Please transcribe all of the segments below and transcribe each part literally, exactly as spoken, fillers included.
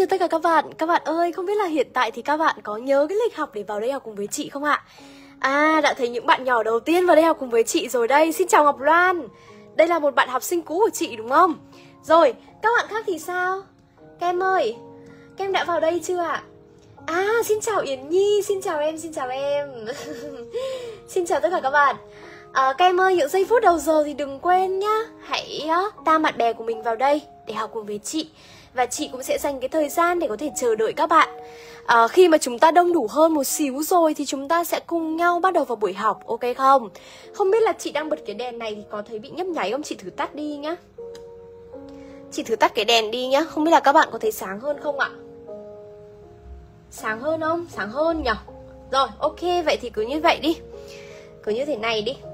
chào tất cả các bạn. Các bạn ơi, không biết là hiện tại thì các bạn có nhớ cái lịch học để vào đây học cùng với chị không ạ? À, đã thấy những bạn nhỏ đầu tiên vào đây học cùng với chị rồi đây. Xin chào Ngọc Loan. Đây là một bạn học sinh cũ của chị đúng không? Rồi, các bạn khác thì sao? Kem ơi, Kem đã vào đây chưa ạ? À, xin chào Yến Nhi, xin chào em, xin chào em. Xin chào tất cả các bạn. À, các em ơi, những giây phút đầu giờ thì đừng quên nhá. Hãy uh, tam bạn bè của mình vào đây để học cùng với chị. Và chị cũng sẽ dành cái thời gian để có thể chờ đợi các bạn. à, Khi mà chúng ta đông đủ hơn một xíu rồi thì chúng ta sẽ cùng nhau bắt đầu vào buổi học, ok không? Không biết là chị đang bật cái đèn này thì có thấy bị nhấp nháy không? Chị thử tắt đi nhá. Chị thử tắt cái đèn đi nhá. Không biết là các bạn có thấy sáng hơn không ạ? Sáng hơn không? Sáng hơn nhỉ? Rồi, ok, vậy thì cứ như vậy đi. Cứ như thế này đi.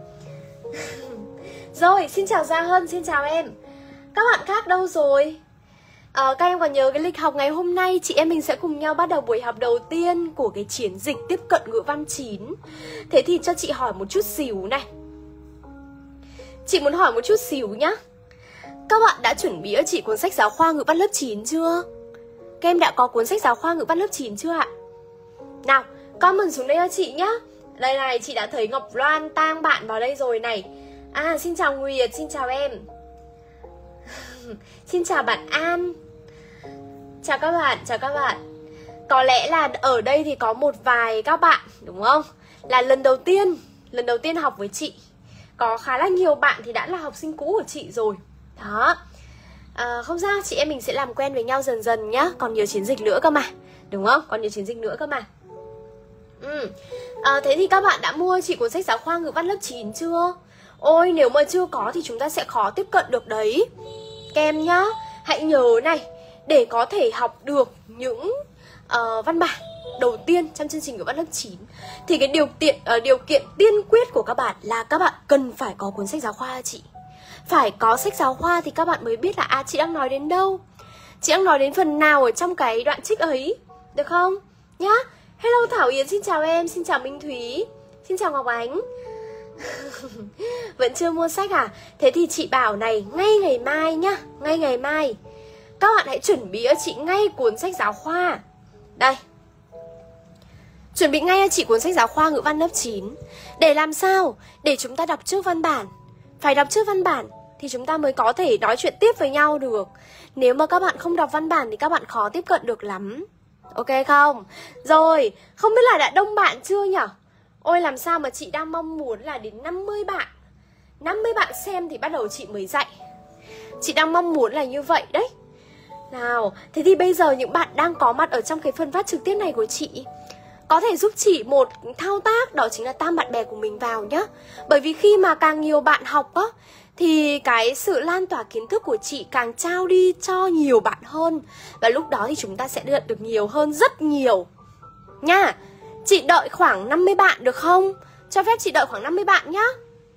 Rồi, xin chào Gia Hân, xin chào em. Các bạn khác đâu rồi? À, các em còn nhớ cái lịch học ngày hôm nay chị em mình sẽ cùng nhau bắt đầu buổi học đầu tiên của cái chiến dịch tiếp cận ngữ văn chín. Thế thì cho chị hỏi một chút xíu này. Chị muốn hỏi một chút xíu nhá. Các bạn đã chuẩn bị cho chị cuốn sách giáo khoa ngữ văn lớp chín chưa? Các em đã có cuốn sách giáo khoa ngữ văn lớp chín chưa ạ? Nào, comment xuống đây cho chị nhá. Đây này, chị đã thấy Ngọc Loan tang bạn vào đây rồi này. À, xin chào Nguyệt, xin chào em. Xin chào bạn An. Chào các bạn, chào các bạn. Có lẽ là ở đây thì có một vài các bạn, đúng không? Là lần đầu tiên, lần đầu tiên học với chị. Có khá là nhiều bạn thì đã là học sinh cũ của chị rồi. Đó. À, không sao, chị em mình sẽ làm quen với nhau dần dần nhá. Còn nhiều chiến dịch nữa cơ mà. Đúng không? Còn nhiều chiến dịch nữa cơ mà. Ừ. À, thế thì các bạn đã mua chị cuốn sách giáo khoa ngữ văn lớp chín chưa? Ôi, nếu mà chưa có thì chúng ta sẽ khó tiếp cận được đấy. Các em nhá, hãy nhớ này, để có thể học được những uh, văn bản đầu tiên trong chương trình ngữ văn lớp chín thì cái điều kiện uh, điều kiện tiên quyết của các bạn là các bạn cần phải có cuốn sách giáo khoa chị. Phải có sách giáo khoa thì các bạn mới biết là à, chị đang nói đến đâu, chị đang nói đến phần nào ở trong cái đoạn trích ấy, được không? Nhá. Hello Thảo Yến, xin chào em, xin chào Minh Thúy, xin chào Ngọc Ánh. Vẫn chưa mua sách à? Thế thì chị bảo này, ngay ngày mai nhá, ngay ngày mai các bạn hãy chuẩn bị cho chị ngay cuốn sách giáo khoa. Đây, chuẩn bị ngay cho chị cuốn sách giáo khoa ngữ văn lớp chín. Để làm sao? Để chúng ta đọc trước văn bản. Phải đọc trước văn bản thì chúng ta mới có thể nói chuyện tiếp với nhau được. Nếu mà các bạn không đọc văn bản thì các bạn khó tiếp cận được lắm. Ok không? Rồi, không biết là đã đông bạn chưa nhỉ? Ôi, làm sao mà chị đang mong muốn là đến năm mươi bạn năm mươi bạn xem thì bắt đầu chị mới dạy. Chị đang mong muốn là như vậy đấy. Nào, thế thì bây giờ những bạn đang có mặt ở trong cái phần phát trực tiếp này của chị có thể giúp chị một thao tác, đó chính là tam bạn bè của mình vào nhá. Bởi vì khi mà càng nhiều bạn học á thì cái sự lan tỏa kiến thức của chị càng trao đi cho nhiều bạn hơn. Và lúc đó thì chúng ta sẽ nhận được nhiều hơn rất nhiều nha. Chị đợi khoảng năm mươi bạn được không? Cho phép chị đợi khoảng năm mươi bạn nhá.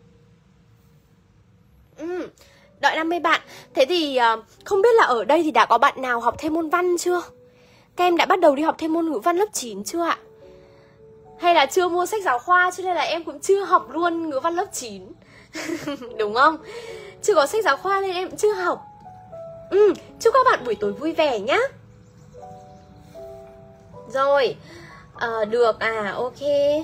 Ừ, đợi năm mươi bạn. Thế thì uh, không biết là ở đây thì đã có bạn nào học thêm môn văn chưa? Các em đã bắt đầu đi học thêm môn ngữ văn lớp chín chưa ạ? Hay là chưa mua sách giáo khoa cho nên là em cũng chưa học luôn ngữ văn lớp chín? Đúng không? Chưa có sách giáo khoa nên em cũng chưa học. Ừ, chúc các bạn buổi tối vui vẻ nhá. Rồi, à, được à, ok.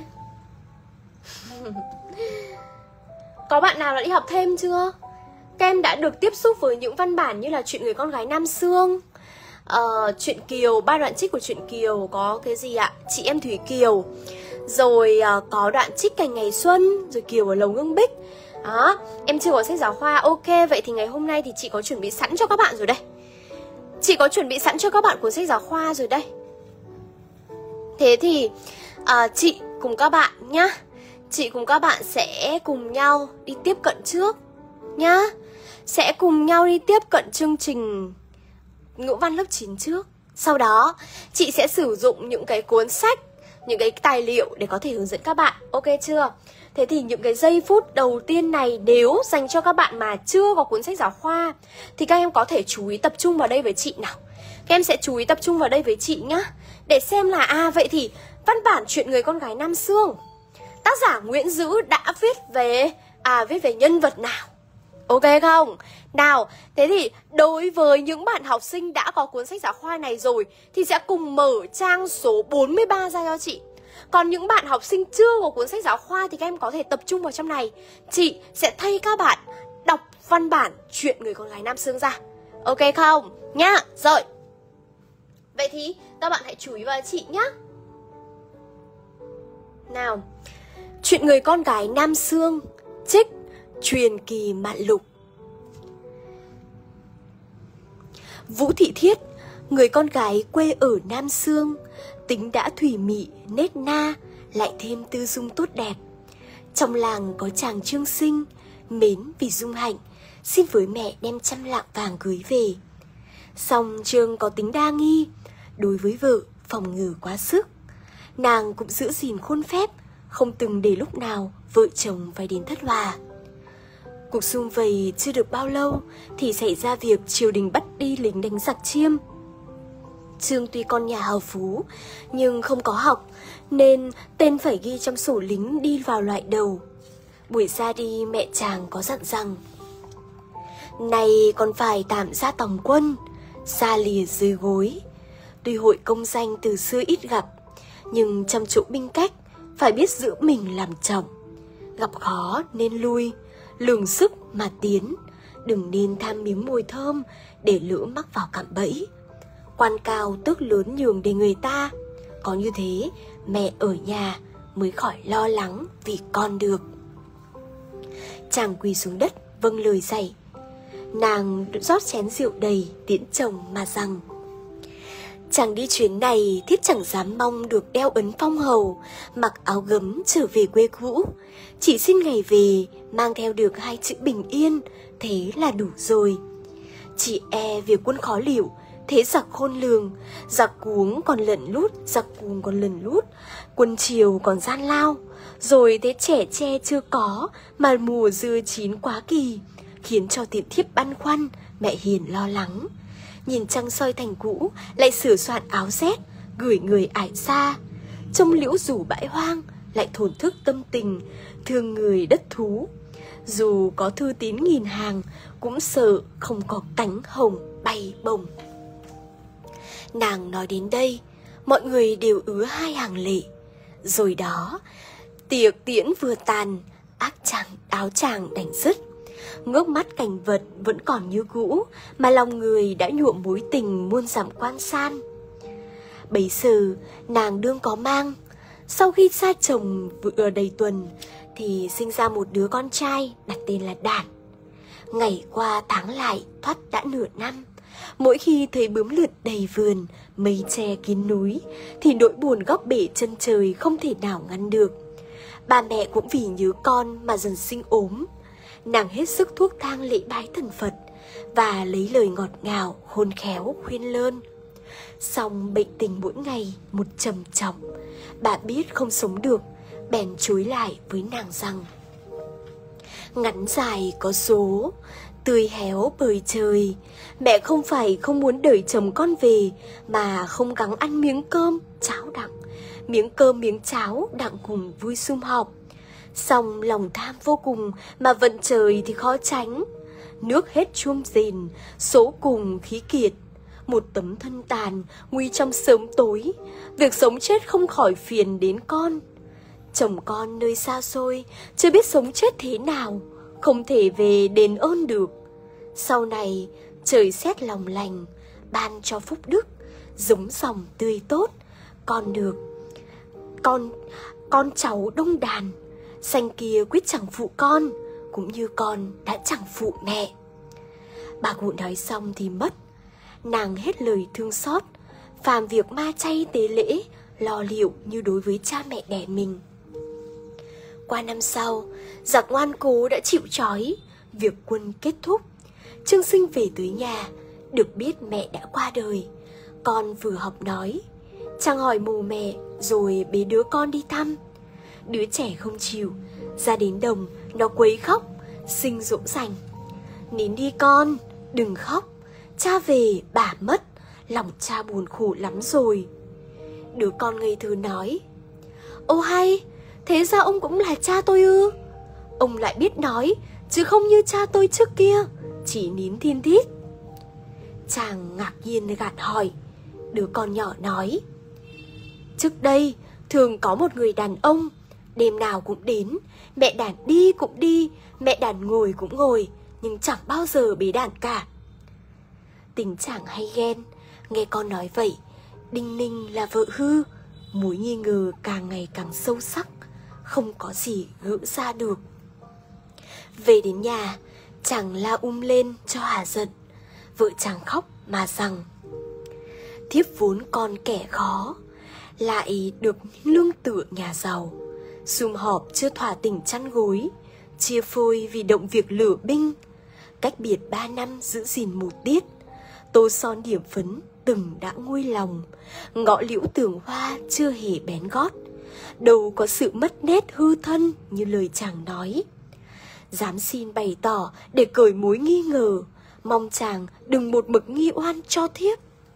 Có bạn nào đã đi học thêm chưa? Các em đã được tiếp xúc với những văn bản như là Chuyện Người Con Gái Nam Xương, uh, Chuyện Kiều, ba đoạn trích của Chuyện Kiều. Có cái gì ạ? Chị Em Thủy Kiều. Rồi uh, có đoạn trích Cành Ngày Xuân. Rồi Kiều ở Lầu Ngưng Bích. Đó, em chưa có sách giáo khoa. Ok, vậy thì ngày hôm nay thì chị có chuẩn bị sẵn cho các bạn rồi đây. Chị có chuẩn bị sẵn cho các bạn cuốn sách giáo khoa rồi đây. Thế thì à, chị cùng các bạn nhá, chị cùng các bạn sẽ cùng nhau đi tiếp cận trước nhá. Sẽ cùng nhau đi tiếp cận chương trình ngữ văn lớp chín trước. Sau đó chị sẽ sử dụng những cái cuốn sách, những cái tài liệu để có thể hướng dẫn các bạn. Ok chưa? Thế thì những cái giây phút đầu tiên này nếu dành cho các bạn mà chưa có cuốn sách giáo khoa thì các em có thể chú ý tập trung vào đây với chị nào. Các em sẽ chú ý tập trung vào đây với chị nhá. Để xem là à vậy thì văn bản Chuyện Người Con Gái Nam Xương, tác giả Nguyễn Dữ đã viết về à viết về nhân vật nào. Ok không? Nào, thế thì đối với những bạn học sinh đã có cuốn sách giáo khoa này rồi thì sẽ cùng mở trang số bốn mươi ba ra cho chị. Còn những bạn học sinh chưa có cuốn sách giáo khoa thì các em có thể tập trung vào trong này. Chị sẽ thay các bạn đọc văn bản Chuyện Người Con Gái Nam Xương ra. Ok không? Nhá, rồi. Vậy thì các bạn hãy chú ý vào chị nhá. Nào, Chuyện Người Con Gái Nam Xương, trích Truyền Kỳ Mạn Lục. Vũ Thị Thiết, người con gái quê ở Nam Xương, tính đã thủy mị, nết na, lại thêm tư dung tốt đẹp. Trong làng có chàng Trương Sinh, mến vì dung hạnh, xin với mẹ đem trăm lạng vàng cưới về. Song Trương có tính đa nghi, đối với vợ phòng ngừa quá sức. Nàng cũng giữ gìn khuôn phép, không từng để lúc nào vợ chồng phải đến thất hòa. Cuộc sum vầy chưa được bao lâu thì xảy ra việc triều đình bắt đi lính đánh giặc Chiêm. Trương tuy con nhà hào phú nhưng không có học, nên tên phải ghi trong sổ lính đi vào loại đầu. Buổi ra đi, mẹ chàng có dặn rằng: "Này còn phải tạm ra tòng quân, xa lìa dưới gối. Tuy hội công danh từ xưa ít gặp, nhưng trong chỗ binh cách phải biết giữ mình làm trọng. Gặp khó nên lui, lường sức mà tiến, đừng nên tham miếng mồi thơm để lỡ mắc vào cạm bẫy. Quan cao tước lớn nhường để người ta, có như thế mẹ ở nhà mới khỏi lo lắng vì con được." Chàng quỳ xuống đất vâng lời dạy. Nàng rót chén rượu đầy tiễn chồng mà rằng: "Chàng đi chuyến này thiết chẳng dám mong được đeo ấn phong hầu, mặc áo gấm trở về quê cũ. Chỉ xin ngày về mang theo được hai chữ bình yên, thế là đủ rồi. Chỉ e việc quân khó liệu, thế giặc khôn lường, giặc cuống còn lẩn lút, giặc cuồng còn lẩn lút, quân triều còn gian lao. Rồi thế trẻ tre chưa có, mà mùa dưa chín quá kỳ, khiến cho tiện thiếp băn khoăn, mẹ hiền lo lắng. Nhìn trăng soi thành cũ, lại sửa soạn áo rét, gửi người ải xa. Trông liễu rủ bãi hoang, lại thổn thức tâm tình, thương người đất thú. Dù có thư tín nghìn hàng, cũng sợ không có cánh hồng bay bồng." Nàng nói đến đây, mọi người đều ứa hai hàng lệ. Rồi đó, tiệc tiễn vừa tàn, ác chàng áo chàng đành dứt. Ngước mắt cảnh vật vẫn còn như cũ, mà lòng người đã nhuộm mối tình muôn dặm quan san. Bấy giờ nàng đương có mang. Sau khi xa chồng vừa đầy tuần thì sinh ra một đứa con trai đặt tên là Đạt. Ngày qua tháng lại thoát đã nửa năm. Mỗi khi thấy bướm lượn đầy vườn, mây che kín núi, thì nỗi buồn góc bể chân trời không thể nào ngăn được. Bà mẹ cũng vì nhớ con mà dần sinh ốm. Nàng hết sức thuốc thang lễ bái thần Phật và lấy lời ngọt ngào khôn khéo khuyên lơn. Song bệnh tình mỗi ngày một trầm trọng. Bà biết không sống được, bèn chối lại với nàng rằng: "Ngắn dài có số, tươi héo bời trời. Mẹ không phải không muốn đợi chồng con về, mà không gắng ăn miếng cơm, cháo đặng, miếng cơm miếng cháo đặng cùng vui sum họp. Song lòng tham vô cùng mà vận trời thì khó tránh. Nước hết chuông rền, số cùng khí kiệt. Một tấm thân tàn, nguy trong sớm tối. Việc sống chết không khỏi phiền đến con. Chồng con nơi xa xôi, chưa biết sống chết thế nào, không thể về đền ơn được. Sau này trời xét lòng lành, ban cho phúc đức, giống dòng tươi tốt. Con được Con Con cháu đông đàn. Sanh kia quyết chẳng phụ con, cũng như con đã chẳng phụ mẹ." Bà cụ nói xong thì mất. Nàng hết lời thương xót, phàm việc ma chay tế lễ, lo liệu như đối với cha mẹ đẻ mình. Qua năm sau, giặc ngoan cố đã chịu trói. Việc quân kết thúc, Trương Sinh về tới nhà, được biết mẹ đã qua đời. Con vừa học nói, chàng hỏi mồ mẹ rồi bế đứa con đi thăm. Đứa trẻ không chịu, ra đến đồng nó quấy khóc, Sinh dỗ dành: "Nín đi con, đừng khóc, cha về bà mất, lòng cha buồn khổ lắm rồi." Đứa con ngây thơ nói: "Ô hay, thế ra ông cũng là cha tôi ư?" Ông lại biết nói, chứ không như cha tôi trước kia, chỉ nín thiên thít. Chàng ngạc nhiên gạt hỏi. Đứa con nhỏ nói, trước đây thường có một người đàn ông, đêm nào cũng đến, mẹ đàn đi cũng đi, mẹ đàn ngồi cũng ngồi, nhưng chẳng bao giờ bế đàn cả. Tính chàng hay ghen, nghe con nói vậy, đinh ninh là vợ hư, mối nghi ngờ càng ngày càng sâu sắc, không có gì gỡ ra được. Về đến nhà, chàng la um lên cho hả giận. Vợ chàng khóc mà rằng, thiếp vốn con kẻ khó, lại được lương tựa nhà giàu, sum họp chưa thỏa tình chăn gối, chia phôi vì động việc lửa binh. Cách biệt ba năm giữ gìn một tiết, tô son điểm phấn từng đã nguôi lòng, ngõ liễu tường hoa chưa hề bén gót, đâu có sự mất nét hư thân như lời chàng nói. Dám xin bày tỏ để cởi mối nghi ngờ, mong chàng đừng một mực nghi oan cho thiếp.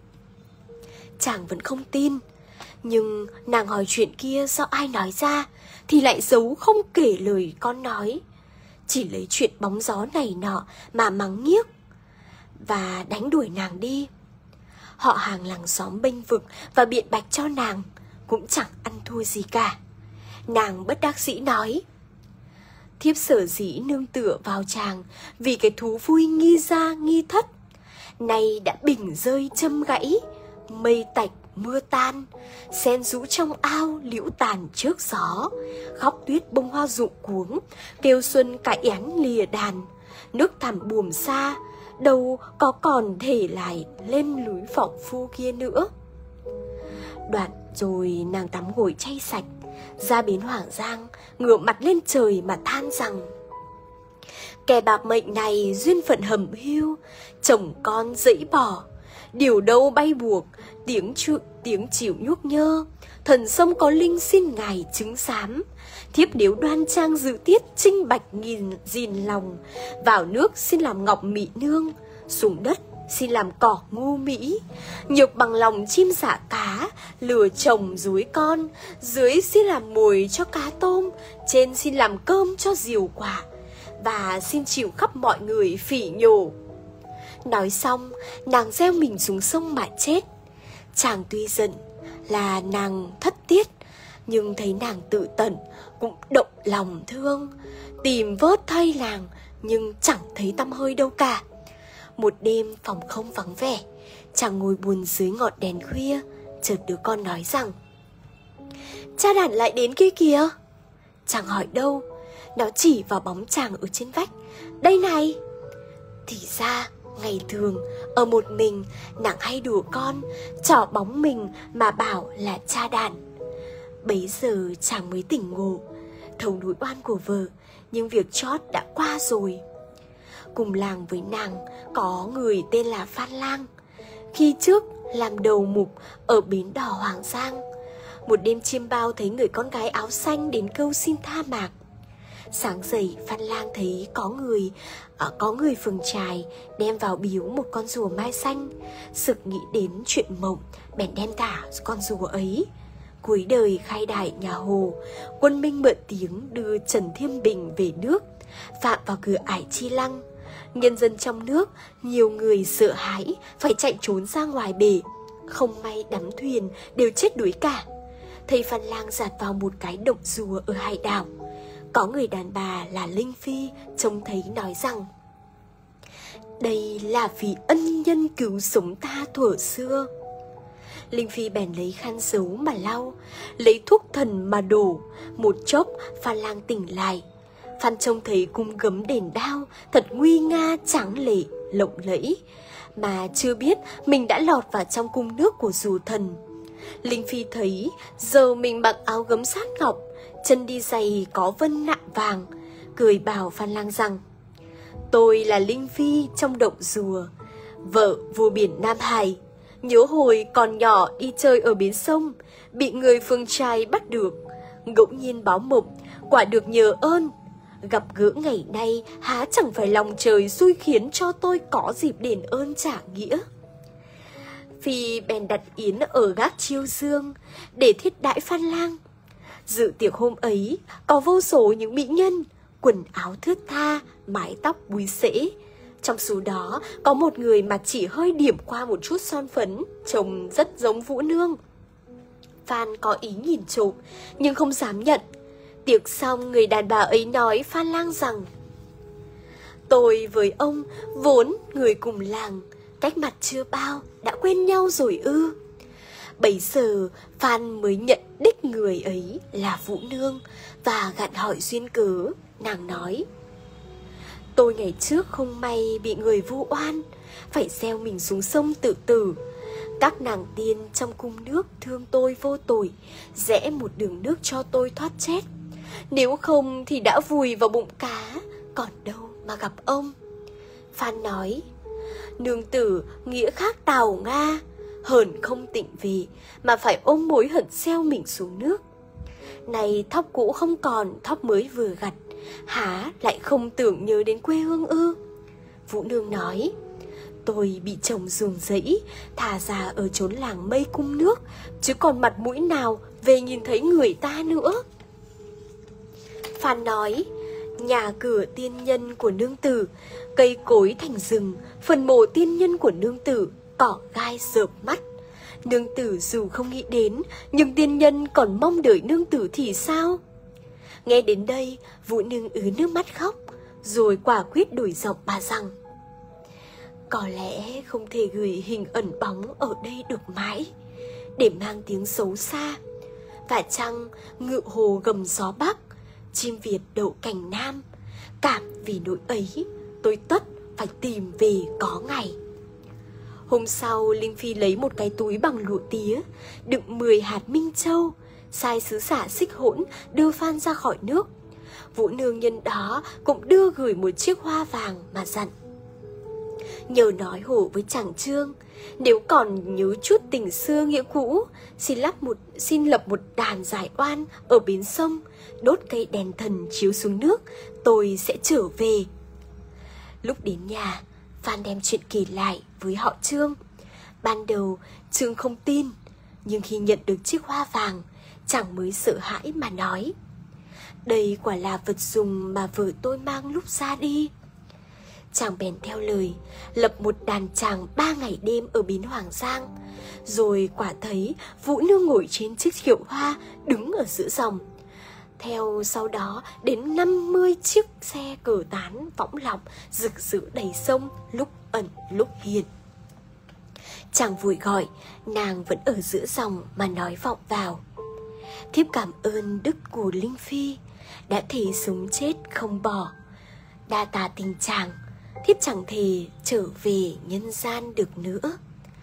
Chàng vẫn không tin, nhưng nàng hỏi chuyện kia do ai nói ra thì lại giấu không kể lời con nói, chỉ lấy chuyện bóng gió này nọ mà mắng nhiếc và đánh đuổi nàng đi. Họ hàng làng xóm bênh vực và biện bạch cho nàng, cũng chẳng ăn thua gì cả. Nàng bất đắc dĩ nói, thiếp sở dĩ nương tựa vào chàng vì cái thú vui nghi ra nghi thất, nay đã bình rơi châm gãy, mây tạch mưa tan, sen rũ trong ao liễu tàn trước gió, khóc tuyết bông hoa rụng cuống, kêu xuân cả én lìa đàn, nước thẳm buồm xa, đâu có còn thể lại lên núi vọng phu kia nữa. Đoạn rồi nàng tắm gội chay sạch, ra bến Hoàng Giang, ngửa mặt lên trời mà than rằng, kẻ bạc mệnh này duyên phận hầm hưu, chồng con dẫy bỏ, điều đâu bay buộc, tiếng chữ tiếng chịu nhuốc nhơ. Thần sông có linh xin ngài chứng giám, thiếp nếu đoan trang dự tiết trinh bạch nghìn gìn lòng, vào nước xin làm ngọc mỹ nương, xuống đất xin làm cỏ ngu mỹ, nhược bằng lòng chim dạ cá, lừa chồng dúi con, dưới xin làm mồi cho cá tôm, trên xin làm cơm cho diều quả, và xin chịu khắp mọi người phỉ nhổ. Nói xong, nàng gieo mình xuống sông mà chết. Chàng tuy giận là nàng thất tiết, nhưng thấy nàng tự tận cũng động lòng thương, tìm vớt thay nàng nhưng chẳng thấy tăm hơi đâu cả. Một đêm phòng không vắng vẻ, chàng ngồi buồn dưới ngọn đèn khuya, chợt đứa con nói rằng, cha đàn lại đến kia kìa. Chàng hỏi đâu, nó chỉ vào bóng chàng ở trên vách, đây này. Thì ra ngày thường ở một mình, nàng hay đùa con, trỏ bóng mình mà bảo là cha đàn. Bấy giờ chàng mới tỉnh ngộ, thấu nỗi oan của vợ, nhưng việc chót đã qua rồi. Cùng làng với nàng có người tên là Phan Lang, khi trước làm đầu mục ở bến đò Hoàng Giang. Một đêm chiêm bao thấy người con gái áo xanh đến câu xin tha mạc. Sáng dậy Phan Lang thấy có người uh, có người phường trài đem vào biếu một con rùa mai xanh. Sực nghĩ đến chuyện mộng, bèn đem tả con rùa ấy. Cuối đời khai đại nhà Hồ, quân Minh mượn tiếng đưa Trần Thiêm Bình về nước, phạm vào cửa ải Chi Lăng. Nhân dân trong nước nhiều người sợ hãi, phải chạy trốn ra ngoài bể. Không may đắm thuyền đều chết đuối cả. Thầy Phan Lang dạt vào một cái động rùa ở hải đảo. Có người đàn bà là Linh Phi trông thấy nói rằng, đây là vì ân nhân cứu sống ta thuở xưa. Linh Phi bèn lấy khăn giấu mà lau, lấy thuốc thần mà đổ. Một chốc Phan Lang tỉnh lại. Phan trông thấy cung gấm đền đao thật nguy nga tráng lệ lộng lẫy, mà chưa biết mình đã lọt vào trong cung nước của rùa thần. Linh Phi thấy giờ mình mặc áo gấm sát ngọc, chân đi giày có vân nạm vàng, cười bảo Phan Lang rằng, tôi là Linh Phi trong động rùa, vợ vua biển Nam Hải. Nhớ hồi còn nhỏ đi chơi ở bến sông, bị người phương trai bắt được, ngẫu nhiên báo mộng, quả được nhờ ơn. Gặp gỡ ngày nay há chẳng phải lòng trời xui khiến cho tôi có dịp đền ơn trả nghĩa. Phi bèn đặt yến ở gác Chiêu Dương để thiết đãi Phan Lang. Dự tiệc hôm ấy có vô số những mỹ nhân, quần áo thướt tha, mái tóc búi xễ. Trong số đó có một người mà chỉ hơi điểm qua một chút son phấn, trông rất giống Vũ Nương. Phan có ý nhìn trộm nhưng không dám nhận. Tiệc xong, người đàn bà ấy nói Phan Lang rằng: tôi với ông vốn người cùng làng, cách mặt chưa bao đã quen nhau rồi ư? Bấy giờ Phan mới nhận đích người ấy là Vũ Nương và gặn hỏi duyên cớ. Nàng nói: tôi ngày trước không may bị người vu oan, phải gieo mình xuống sông tự tử. Các nàng tiên trong cung nước thương tôi vô tội, rẽ một đường nước cho tôi thoát chết. Nếu không thì đã vùi vào bụng cá, còn đâu mà gặp ông. Phan nói: nương tử nghĩa khác Tào Nga, hờn không tịnh vì mà phải ôm mối hận gieo mình xuống nước. Này thóc cũ không còn, thóc mới vừa gặt, há lại không tưởng nhớ đến quê hương ư? Vũ Nương nói: tôi bị chồng ruồng rẫy, thà ra ở chốn làng mây cung nước, chứ còn mặt mũi nào về nhìn thấy người ta nữa. Phan nói: nhà cửa tiên nhân của nương tử, cây cối thành rừng, phần mộ tiên nhân của nương tử, cỏ gai rợp mắt. Nương tử dù không nghĩ đến, nhưng tiên nhân còn mong đợi nương tử thì sao? Nghe đến đây, Vũ Nương ứa nước mắt khóc, rồi quả quyết đổi giọng bà rằng: có lẽ không thể gửi hình ẩn bóng ở đây được mãi, để mang tiếng xấu xa. Và chăng ngự hồ gầm gió bắc, chim Việt đậu cành nam, cảm vì nỗi ấy, tôi tất phải tìm về có ngày. Hôm sau, Linh Phi lấy một cái túi bằng lụa tía, đựng mười hạt minh châu, sai sứ giả Xích Hỗn đưa Phan ra khỏi nước. Vũ Nương nhân đó cũng đưa gửi một chiếc hoa vàng mà dặn: nhờ nói hổ với chàng Trương, nếu còn nhớ chút tình xưa nghĩa cũ, xin lắp một xin lập một đàn giải oan ở bến sông, đốt cây đèn thần chiếu xuống nước, tôi sẽ trở về. Lúc đến nhà, Phan đem chuyện kể lại với họ Trương. Ban đầu Trương không tin, nhưng khi nhận được chiếc hoa vàng, chàng mới sợ hãi mà nói: đây quả là vật dùng mà vợ tôi mang lúc ra đi. Chàng bèn theo lời, lập một đàn tràng ba ngày đêm ở bến Hoàng Giang. Rồi quả thấy Vũ Nương ngồi trên chiếc kiệu hoa, đứng ở giữa dòng. Theo sau đó đến năm mươi chiếc xe cờ tán võng lọc rực rỡ đầy sông, lúc ẩn lúc hiện. Chàng vội gọi, nàng vẫn ở giữa dòng mà nói vọng vào: thiếp cảm ơn đức của Linh Phi, đã thề sống chết không bỏ. Đa tạ tình chàng, thiếp chẳng thể trở về nhân gian được nữa.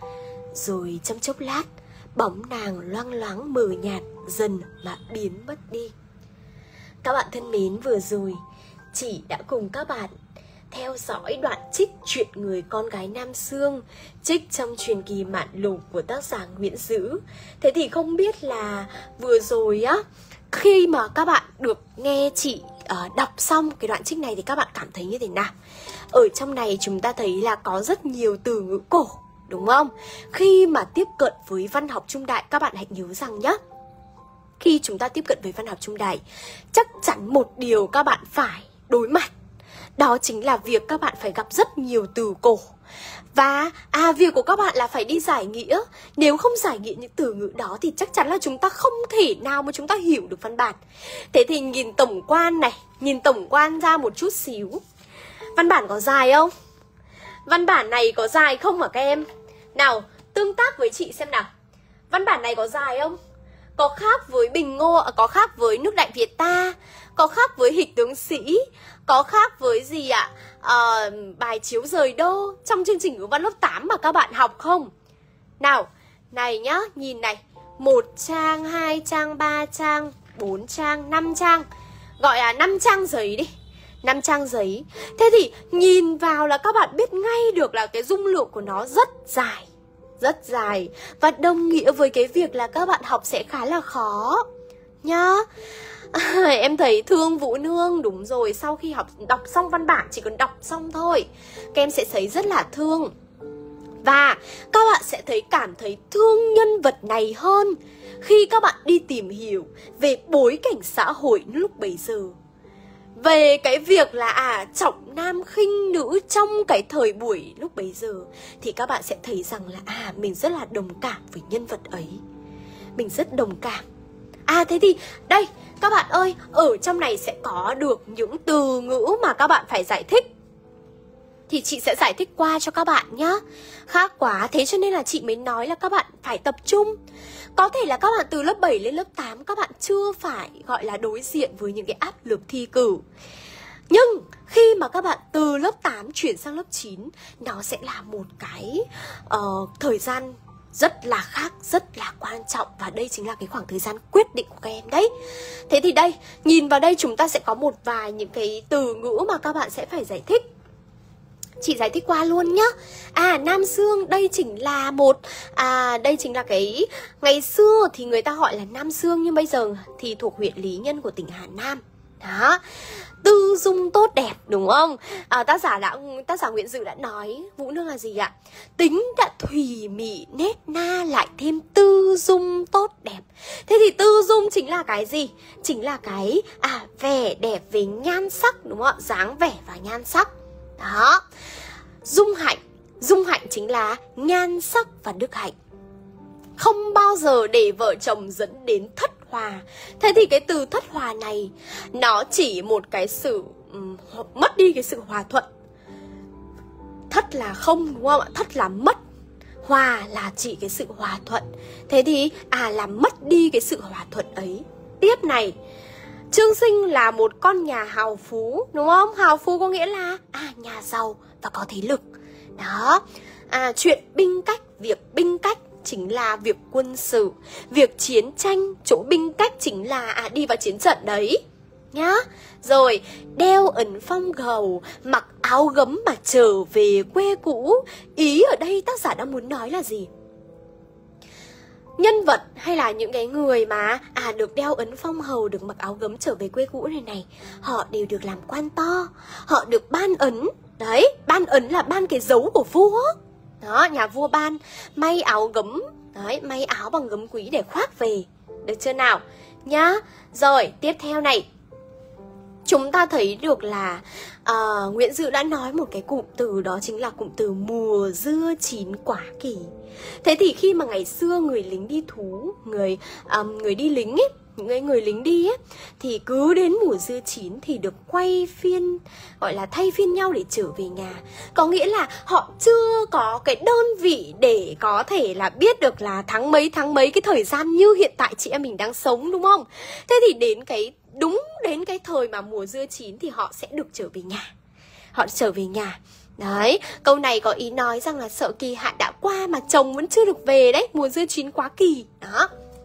Rồi trong chốc lát, bóng nàng loang loáng mờ nhạt dần mà biến mất đi. Các bạn thân mến, vừa rồi chị đã cùng các bạn theo dõi đoạn trích chuyện người con gái Nam Xương, trích trong truyền kỳ Mạn Lục của tác giả Nguyễn Dữ. Thế thì không biết là vừa rồi á, khi mà các bạn được nghe chị uh, đọc xong cái đoạn trích này thì các bạn cảm thấy như thế nào? Ở trong này chúng ta thấy là có rất nhiều từ ngữ cổ, đúng không? Khi mà tiếp cận với văn học trung đại, các bạn hãy nhớ rằng nhé, khi chúng ta tiếp cận với văn học trung đại, chắc chắn một điều các bạn phải đối mặt, đó chính là việc các bạn phải gặp rất nhiều từ cổ. Và à, việc của các bạn là phải đi giải nghĩa. Nếu không giải nghĩa những từ ngữ đó thì chắc chắn là chúng ta không thể nào mà chúng ta hiểu được văn bản. Thế thì nhìn tổng quan này, nhìn tổng quan ra một chút xíu. Văn bản có dài không? Văn bản này có dài không hả các em? Nào, tương tác với chị xem nào. Văn bản này có dài không? Có khác với Bình Ngô, có khác với Nước Đại Việt ta, có khác với Hịch Tướng Sĩ, có khác với gì ạ? À, bài Chiếu Rời Đô trong chương trình ngữ văn lớp tám mà các bạn học không? Nào, này nhá, nhìn này. Một trang, hai trang, ba trang, bốn trang, năm trang. Gọi là năm trang giấy đi. năm trang giấy. Thế thì nhìn vào là các bạn biết ngay được là cái dung lượng của nó rất dài. Rất dài. Và đồng nghĩa với cái việc là các bạn học sẽ khá là khó nhá. À, em thấy thương Vũ Nương. Đúng rồi, sau khi học đọc xong văn bản, chỉ cần đọc xong thôi, các em sẽ thấy rất là thương. Và các bạn sẽ thấy cảm thấy thương nhân vật này hơn khi các bạn đi tìm hiểu về bối cảnh xã hội lúc bấy giờ. về cái việc là à trọng nam khinh nữ trong cái thời buổi lúc bấy giờ, thì các bạn sẽ thấy rằng là à mình rất là đồng cảm với nhân vật ấy. Mình rất đồng cảm. À thế thì đây các bạn ơi, ở trong này sẽ có được những từ ngữ mà các bạn phải giải thích. Thì chị sẽ giải thích qua cho các bạn nhá. Khác quá, thế cho nên là chị mới nói là các bạn phải tập trung. Có thể là các bạn từ lớp bảy lên lớp tám các bạn chưa phải gọi là đối diện với những cái áp lực thi cử. Nhưng khi mà các bạn từ lớp tám chuyển sang lớp chín, nó sẽ là một cái uh, thời gian rất là khác, rất là quan trọng. Và đây chính là cái khoảng thời gian quyết định của các em đấy. Thế thì đây, nhìn vào đây chúng ta sẽ có một vài những cái từ ngữ mà các bạn sẽ phải giải thích. Chị giải thích qua luôn nhá. À Nam Dương đây chính là một à đây chính là cái ngày xưa thì người ta gọi là Nam Dương, nhưng bây giờ thì thuộc huyện Lý Nhân của tỉnh Hà Nam. Đó. Tư dung tốt đẹp đúng không? À, tác giả đã tác giả Nguyễn Dự đã nói Vũ Nương là gì ạ? Tính đã thùy mị nét na lại thêm tư dung tốt đẹp. Thế thì tư dung chính là cái gì? Chính là cái à vẻ đẹp về nhan sắc đúng không ạ? Dáng vẻ và nhan sắc. Đó. Dung hạnh, dung hạnh chính là nhan sắc và đức hạnh. Không bao giờ để vợ chồng dẫn đến thất hòa. Thế thì cái từ thất hòa này nó chỉ một cái sự um, mất đi cái sự hòa thuận. Thất là không đúng không ạ? Thất là mất, hòa là chỉ cái sự hòa thuận. Thế thì à làm mất đi cái sự hòa thuận ấy. Tiếp này, Trương Sinh là một con nhà hào phú đúng không? Hào phú có nghĩa là à nhà giàu và có thế lực. Đó. À chuyện binh cách, việc binh cách chính là việc quân sự, việc chiến tranh, chỗ binh cách chính là à, đi vào chiến trận đấy nhá. Rồi, đeo ấn phong gầu, mặc áo gấm mà trở về quê cũ. Ý ở đây tác giả đang muốn nói là gì? Nhân vật hay là những cái người mà à được đeo ấn phong hầu, được mặc áo gấm trở về quê cũ này này, họ đều được làm quan to, họ được ban ấn. Đấy, ban ấn là ban cái dấu của vua. Đó, nhà vua ban may áo gấm, đấy, may áo bằng gấm quý để khoác về. Được chưa nào? Nhá. Rồi, tiếp theo này. Chúng ta thấy được là uh, Nguyễn Dự đã nói một cái cụm từ, đó chính là cụm từ mùa dưa chín quả kỳ. Thế thì khi mà ngày xưa người lính đi thú, người um, người đi lính ấy, những người, người lính đi ấy, thì cứ đến mùa dưa chín thì được quay phiên, gọi là thay phiên nhau để trở về nhà. Có nghĩa là họ chưa có cái đơn vị để có thể là biết được là tháng mấy tháng mấy cái thời gian như hiện tại chị em mình đang sống đúng không? Thế thì đến cái đúng đến cái thời mà mùa dưa chín thì họ sẽ được trở về nhà. Họ trở về nhà. Đấy, câu này có ý nói rằng là sợ kỳ hạn đã qua mà chồng vẫn chưa được về đấy, mùa dưa chín quá kỳ. Đó.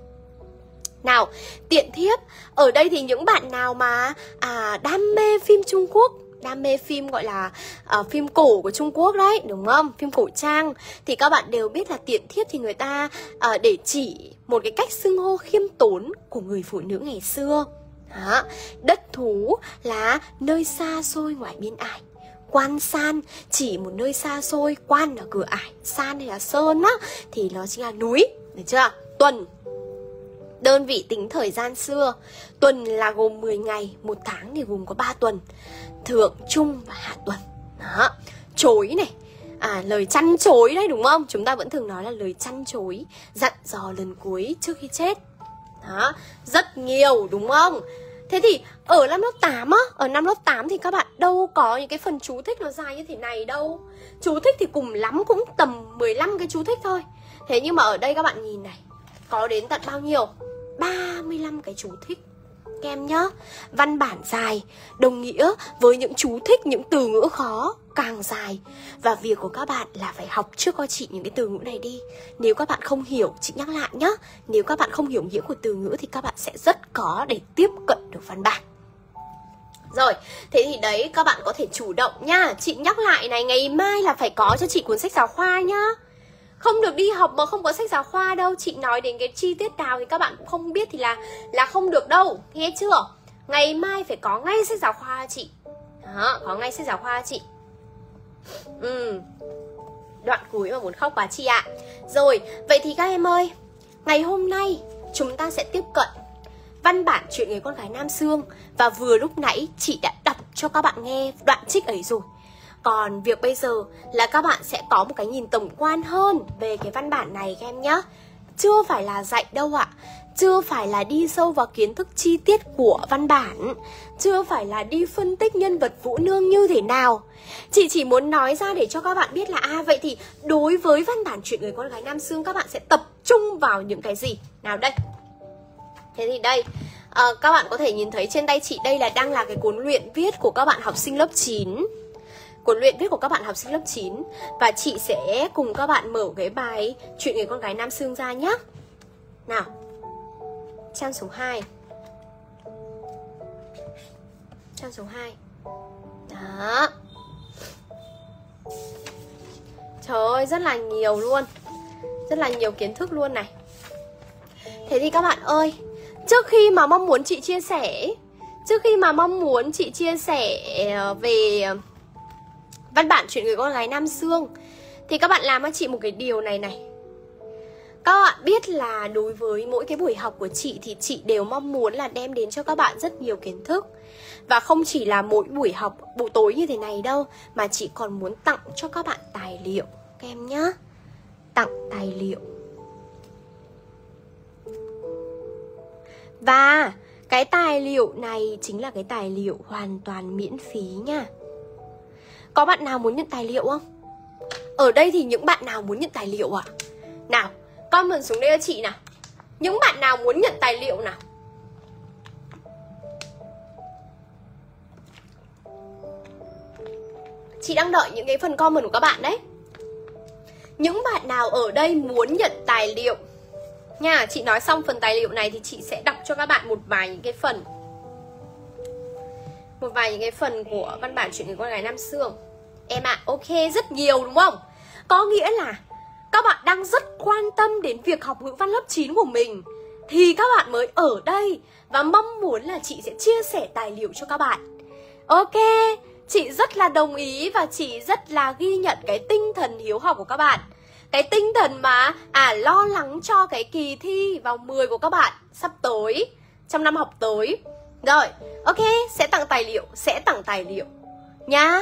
Nào, tiện thiếp, ở đây thì những bạn nào mà à, đam mê phim Trung Quốc, đam mê phim gọi là uh, phim cổ của Trung Quốc đấy, đúng không? Phim cổ trang, thì các bạn đều biết là tiện thiếp thì người ta uh, để chỉ một cái cách xưng hô khiêm tốn của người phụ nữ ngày xưa. Đó. Đất thú là nơi xa xôi ngoài biên ải. Quan san chỉ một nơi xa xôi, quan là cửa ải, san hay là sơn á thì nó chính là núi, được chưa? Tuần, đơn vị tính thời gian xưa. Tuần là gồm mười ngày, một tháng thì gồm có ba tuần. Thượng, trung và hạ tuần. Đó. Chối này, à, lời chăn chối đấy đúng không? Chúng ta vẫn thường nói là lời chăn chối, dặn dò lần cuối trước khi chết. Đó. Rất nhiều đúng không? Thế thì ở năm lớp tám á, ở năm lớp tám thì các bạn đâu có những cái phần chú thích nó dài như thế này đâu. Chú thích thì cùng lắm cũng tầm mười lăm cái chú thích thôi. Thế nhưng mà ở đây các bạn nhìn này, có đến tận bao nhiêu? ba mươi lăm cái chú thích. Các em nhá, văn bản dài đồng nghĩa với những chú thích, những từ ngữ khó càng dài. Và việc của các bạn là phải học trước cho chị những cái từ ngữ này đi. Nếu các bạn không hiểu, chị nhắc lại nhá, nếu các bạn không hiểu nghĩa của từ ngữ thì các bạn sẽ rất khó để tiếp cận được văn bản. Rồi, thế thì đấy, các bạn có thể chủ động nhá. Chị nhắc lại này, ngày mai là phải có cho chị cuốn sách giáo khoa nhá. Không được đi học mà không có sách giáo khoa đâu. Chị nói đến cái chi tiết nào thì các bạn cũng không biết thì là là không được đâu. Nghe chưa? Ngày mai phải có ngay sách giáo khoa chị. Đó, có ngay sách giáo khoa chị. Ừ. Đoạn cuối mà muốn khóc quá chị ạ. Rồi, vậy thì các em ơi, ngày hôm nay chúng ta sẽ tiếp cận văn bản Chuyện Người Con Gái Nam Xương. Và vừa lúc nãy chị đã cho các bạn nghe đoạn trích ấy rồi. Còn việc bây giờ là các bạn sẽ có một cái nhìn tổng quan hơn về cái văn bản này các em nhé. Chưa phải là dạy đâu ạ. Chưa phải là đi sâu vào kiến thức chi tiết của văn bản. Chưa phải là đi phân tích nhân vật Vũ Nương như thế nào. Chị chỉ muốn nói ra để cho các bạn biết là à vậy thì đối với văn bản Chuyện Người Con Gái Nam Xương các bạn sẽ tập trung vào những cái gì. Nào đây. Thế thì đây à, các bạn có thể nhìn thấy trên tay chị đây là đang là cái cuốn luyện viết của các bạn học sinh lớp chín. Cuốn luyện viết của các bạn học sinh lớp chín. Và chị sẽ cùng các bạn mở cái bài Chuyện Người Con Gái Nam Xương ra nhé. Nào, trang số hai. Trang số hai. Đó. Trời ơi, rất là nhiều luôn. Rất là nhiều kiến thức luôn này. Thế thì các bạn ơi, trước khi mà mong muốn chị chia sẻ Trước khi mà mong muốn chị chia sẻ về văn bản Chuyện Người Con Gái Nam Xương thì các bạn làm cho chị một cái điều này này. Các bạn biết là đối với mỗi cái buổi học của chị thì chị đều mong muốn là đem đến cho các bạn rất nhiều kiến thức. Và không chỉ là mỗi buổi học buổi tối như thế này đâu, mà chị còn muốn tặng cho các bạn tài liệu các em nhá. Tặng tài liệu. Và cái tài liệu này chính là cái tài liệu hoàn toàn miễn phí nha. Có bạn nào muốn nhận tài liệu không? Ở đây thì những bạn nào muốn nhận tài liệu ạ? À? Nào, comment xuống đây cho chị nào. Những bạn nào muốn nhận tài liệu nào? Chị đang đợi những cái phần comment của các bạn đấy. Những bạn nào ở đây muốn nhận tài liệu nha, chị nói xong phần tài liệu này thì chị sẽ đọc cho các bạn một vài những cái phần Một vài những cái phần của văn bản Chuyện Người Con Gái Nam Xương. Em ạ, à, ok, rất nhiều đúng không? Có nghĩa là các bạn đang rất quan tâm đến việc học ngữ văn lớp chín của mình thì các bạn mới ở đây và mong muốn là chị sẽ chia sẻ tài liệu cho các bạn. Ok, chị rất là đồng ý và chị rất là ghi nhận cái tinh thần hiếu học của các bạn. Cái tinh thần mà à lo lắng cho cái kỳ thi vào mười của các bạn sắp tới, trong năm học tới. Rồi, ok, sẽ tặng tài liệu, sẽ tặng tài liệu nhá.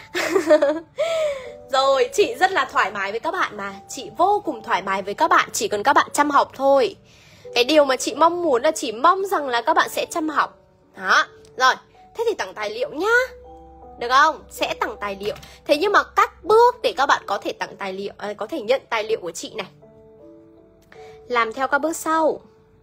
Rồi, chị rất là thoải mái với các bạn mà. Chị vô cùng thoải mái với các bạn, chỉ cần các bạn chăm học thôi. Cái điều mà chị mong muốn là chỉ mong rằng là các bạn sẽ chăm học. Đó, rồi, thế thì tặng tài liệu nhá. Được không? Sẽ tặng tài liệu. Thế nhưng mà các bước để các bạn có thể tặng tài liệu, à, có thể nhận tài liệu của chị này, làm theo các bước sau.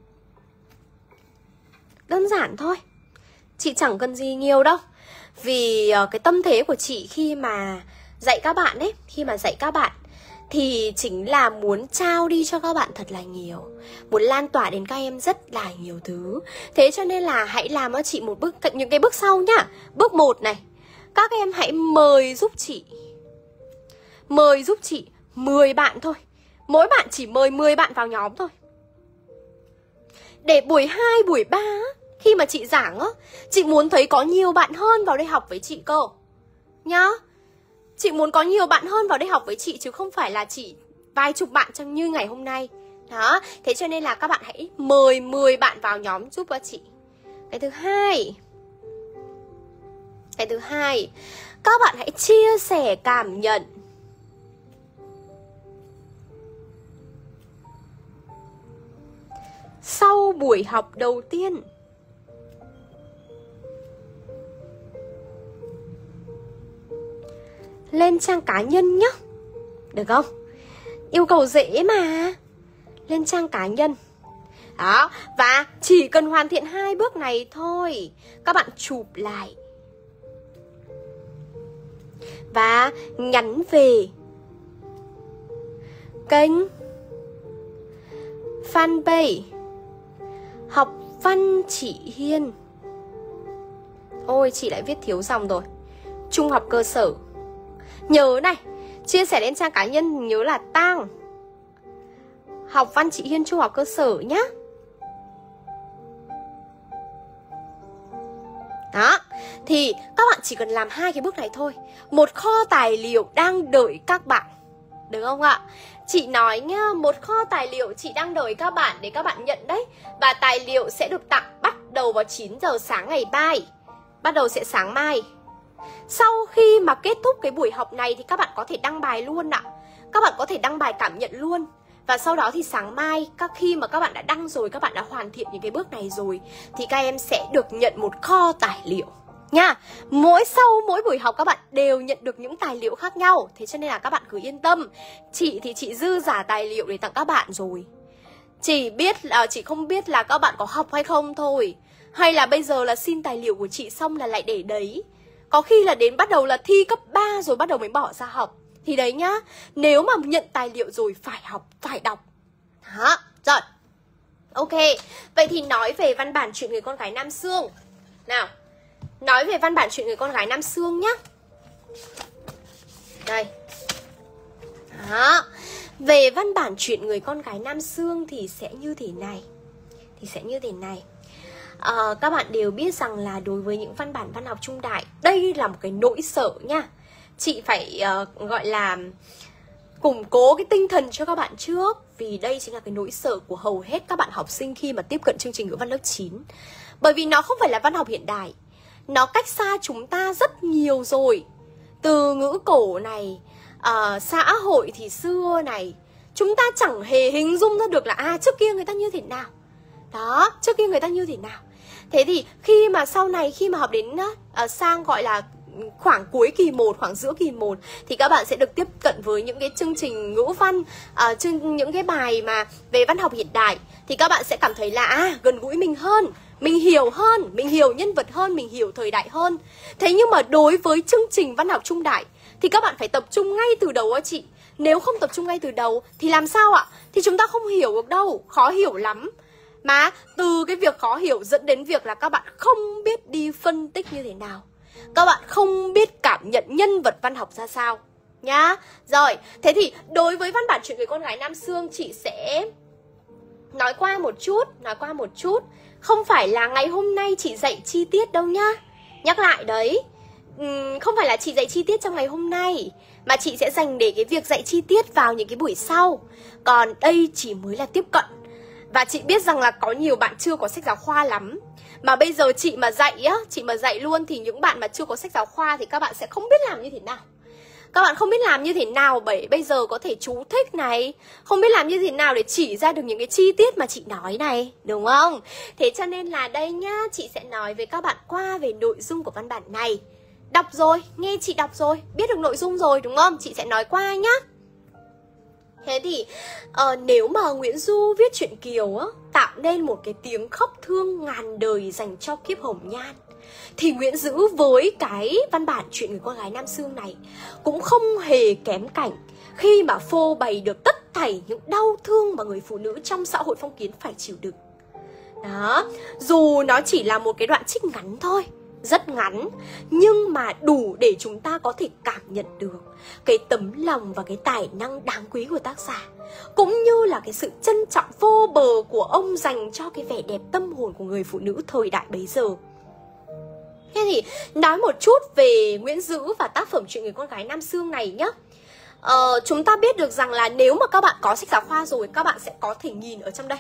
Đơn giản thôi. Chị chẳng cần gì nhiều đâu. Vì uh, cái tâm thế của chị khi mà dạy các bạn ấy, khi mà dạy các bạn thì chính là muốn trao đi cho các bạn thật là nhiều, muốn lan tỏa đến các em rất là nhiều thứ. Thế cho nên là hãy làm cho chị một bước, những cái bước sau nhá. Bước một này, các em hãy mời giúp chị Mời giúp chị mười bạn thôi. Mỗi bạn chỉ mời mười bạn vào nhóm thôi. Để buổi hai, buổi ba khi mà chị giảng á, chị muốn thấy có nhiều bạn hơn vào đây học với chị cơ nhá. Chị muốn có nhiều bạn hơn vào đây học với chị chứ không phải là chỉ vài chục bạn chẳng như ngày hôm nay. Đó, thế cho nên là các bạn hãy mời mười bạn vào nhóm giúp cho chị. Cái thứ hai Cái thứ hai Các bạn hãy chia sẻ cảm nhận. Sau buổi học đầu tiên, lên trang cá nhân nhé. Được không? Yêu cầu dễ mà. Lên trang cá nhân. Đó, và chỉ cần hoàn thiện hai bước này thôi, các bạn chụp lại và nhắn về kênh fanpage Học Văn Chị Hiên. Ôi, chị lại viết thiếu dòng rồi. Trung học cơ sở. Nhớ này, chia sẻ lên trang cá nhân nhớ là tang Học Văn Chị Hiên Trung học cơ sở nhá. Đó, thì các bạn chỉ cần làm hai cái bước này thôi. Một kho tài liệu đang đợi các bạn. Được không ạ? Chị nói nhá, một kho tài liệu chị đang đợi các bạn để các bạn nhận đấy. Và tài liệu sẽ được tặng bắt đầu vào chín giờ sáng ngày mai. Bắt đầu sẽ sáng mai Sau khi mà kết thúc cái buổi học này thì các bạn có thể đăng bài luôn ạ. Các bạn có thể đăng bài cảm nhận luôn. Và sau đó thì sáng mai, các khi mà các bạn đã đăng rồi, các bạn đã hoàn thiện những cái bước này rồi, thì các em sẽ được nhận một kho tài liệu nha. Mỗi sau mỗi buổi học các bạn đều nhận được những tài liệu khác nhau. Thế cho nên là các bạn cứ yên tâm. Chị thì chị dư giả tài liệu để tặng các bạn rồi. Chỉ biết là chị không biết là các bạn có học hay không thôi. Hay là bây giờ là xin tài liệu của chị xong là lại để đấy. Có khi là đến bắt đầu là thi cấp ba rồi bắt đầu mới bỏ ra học. Thì đấy nhá, nếu mà nhận tài liệu rồi phải học, phải đọc. Đó, rồi. Ok, vậy thì nói về văn bản chuyện người con gái Nam Xương. Nào, nói về văn bản chuyện người con gái Nam Xương nhá. Đây. Đó. Về văn bản chuyện người con gái Nam Xương thì sẽ như thế này. Thì sẽ như thế này. À, các bạn đều biết rằng là đối với những văn bản văn học trung đại, đây là một cái nỗi sợ nha. Chị phải uh, gọi là củng cố cái tinh thần cho các bạn trước. Vì đây chính là cái nỗi sợ của hầu hết các bạn học sinh khi mà tiếp cận chương trình ngữ văn lớp chín. Bởi vì nó không phải là văn học hiện đại. Nó cách xa chúng ta rất nhiều rồi. Từ ngữ cổ này, uh, xã hội thì xưa này, chúng ta chẳng hề hình dung ra được là à trước kia người ta như thế nào. Đó, trước kia người ta như thế nào. Thế thì khi mà sau này, khi mà học đến uh, sang gọi là khoảng cuối kỳ một, khoảng giữa kỳ một, thì các bạn sẽ được tiếp cận với những cái chương trình ngữ văn, uh, chương, những cái bài mà về văn học hiện đại. Thì các bạn sẽ cảm thấy là à, gần gũi mình hơn, mình hiểu hơn, mình hiểu nhân vật hơn, mình hiểu thời đại hơn. Thế nhưng mà đối với chương trình văn học trung đại thì các bạn phải tập trung ngay từ đầu á chị. Nếu không tập trung ngay từ đầu thì làm sao ạ? Thì chúng ta không hiểu được đâu, khó hiểu lắm. Mà từ cái việc khó hiểu dẫn đến việc là các bạn không biết đi phân tích như thế nào. Các bạn không biết cảm nhận nhân vật văn học ra sao nhá. Rồi, thế thì đối với văn bản chuyện người con gái Nam Xương, chị sẽ nói qua một chút, nói qua một chút. Không phải là ngày hôm nay chị dạy chi tiết đâu nhá. Nhắc lại đấy, uhm, không phải là chị dạy chi tiết trong ngày hôm nay, mà chị sẽ dành để cái việc dạy chi tiết vào những cái buổi sau. Còn đây chỉ mới là tiếp cận. Và chị biết rằng là có nhiều bạn chưa có sách giáo khoa lắm. Mà bây giờ chị mà dạy á, chị mà dạy luôn thì những bạn mà chưa có sách giáo khoa thì các bạn sẽ không biết làm như thế nào. Các bạn không biết làm như thế nào bởi bây giờ có thể chú thích này, không biết làm như thế nào để chỉ ra được những cái chi tiết mà chị nói này, đúng không? Thế cho nên là đây nhá, chị sẽ nói với các bạn qua về nội dung của văn bản này. Đọc rồi, nghe chị đọc rồi, biết được nội dung rồi đúng không? Chị sẽ nói qua nhá. Thế thì uh, nếu mà Nguyễn Du viết truyện Kiều á, tạo nên một cái tiếng khóc thương ngàn đời dành cho kiếp Hồng Nhan, thì Nguyễn Dữ với cái văn bản chuyện người con gái Nam Xương này cũng không hề kém cảnh khi mà phô bày được tất thảy những đau thương mà người phụ nữ trong xã hội phong kiến phải chịu đựng. Đó, dù nó chỉ là một cái đoạn trích ngắn thôi, rất ngắn, nhưng mà đủ để chúng ta có thể cảm nhận được cái tấm lòng và cái tài năng đáng quý của tác giả, cũng như là cái sự trân trọng vô bờ của ông dành cho cái vẻ đẹp tâm hồn của người phụ nữ thời đại bấy giờ. Thế thì nói một chút về Nguyễn Dữ và tác phẩm chuyện người con gái Nam Xương này nhé. Ờ, chúng ta biết được rằng là nếu mà các bạn có sách giáo khoa rồi, các bạn sẽ có thể nhìn ở trong đây.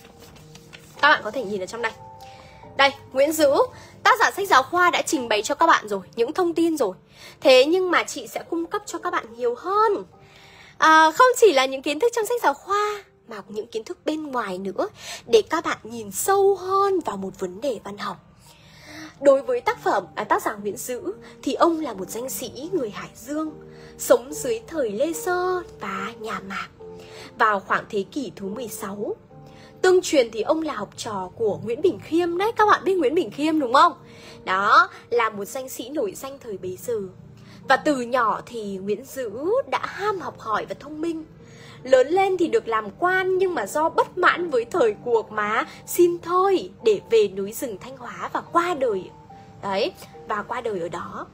Các bạn có thể nhìn ở trong đây. Đây, Nguyễn Dữ, tác giả sách giáo khoa đã trình bày cho các bạn rồi, những thông tin rồi. Thế nhưng mà chị sẽ cung cấp cho các bạn nhiều hơn. À, không chỉ là những kiến thức trong sách giáo khoa, mà những kiến thức bên ngoài nữa, để các bạn nhìn sâu hơn vào một vấn đề văn học. Đối với tác phẩm à, tác giả Nguyễn Dữ thì ông là một danh sĩ người Hải Dương, sống dưới thời Lê Sơ và nhà Mạc vào khoảng thế kỷ thứ mười sáu. Tương truyền thì ông là học trò của Nguyễn Bỉnh Khiêm đấy. Các bạn biết Nguyễn Bỉnh Khiêm đúng không? Đó, là một danh sĩ nổi danh thời bấy giờ. Và từ nhỏ thì Nguyễn Dữ đã ham học hỏi và thông minh. Lớn lên thì được làm quan, nhưng mà do bất mãn với thời cuộc mà xin thôi để về núi rừng Thanh Hóa và qua đời. Đấy, và qua đời ở đó.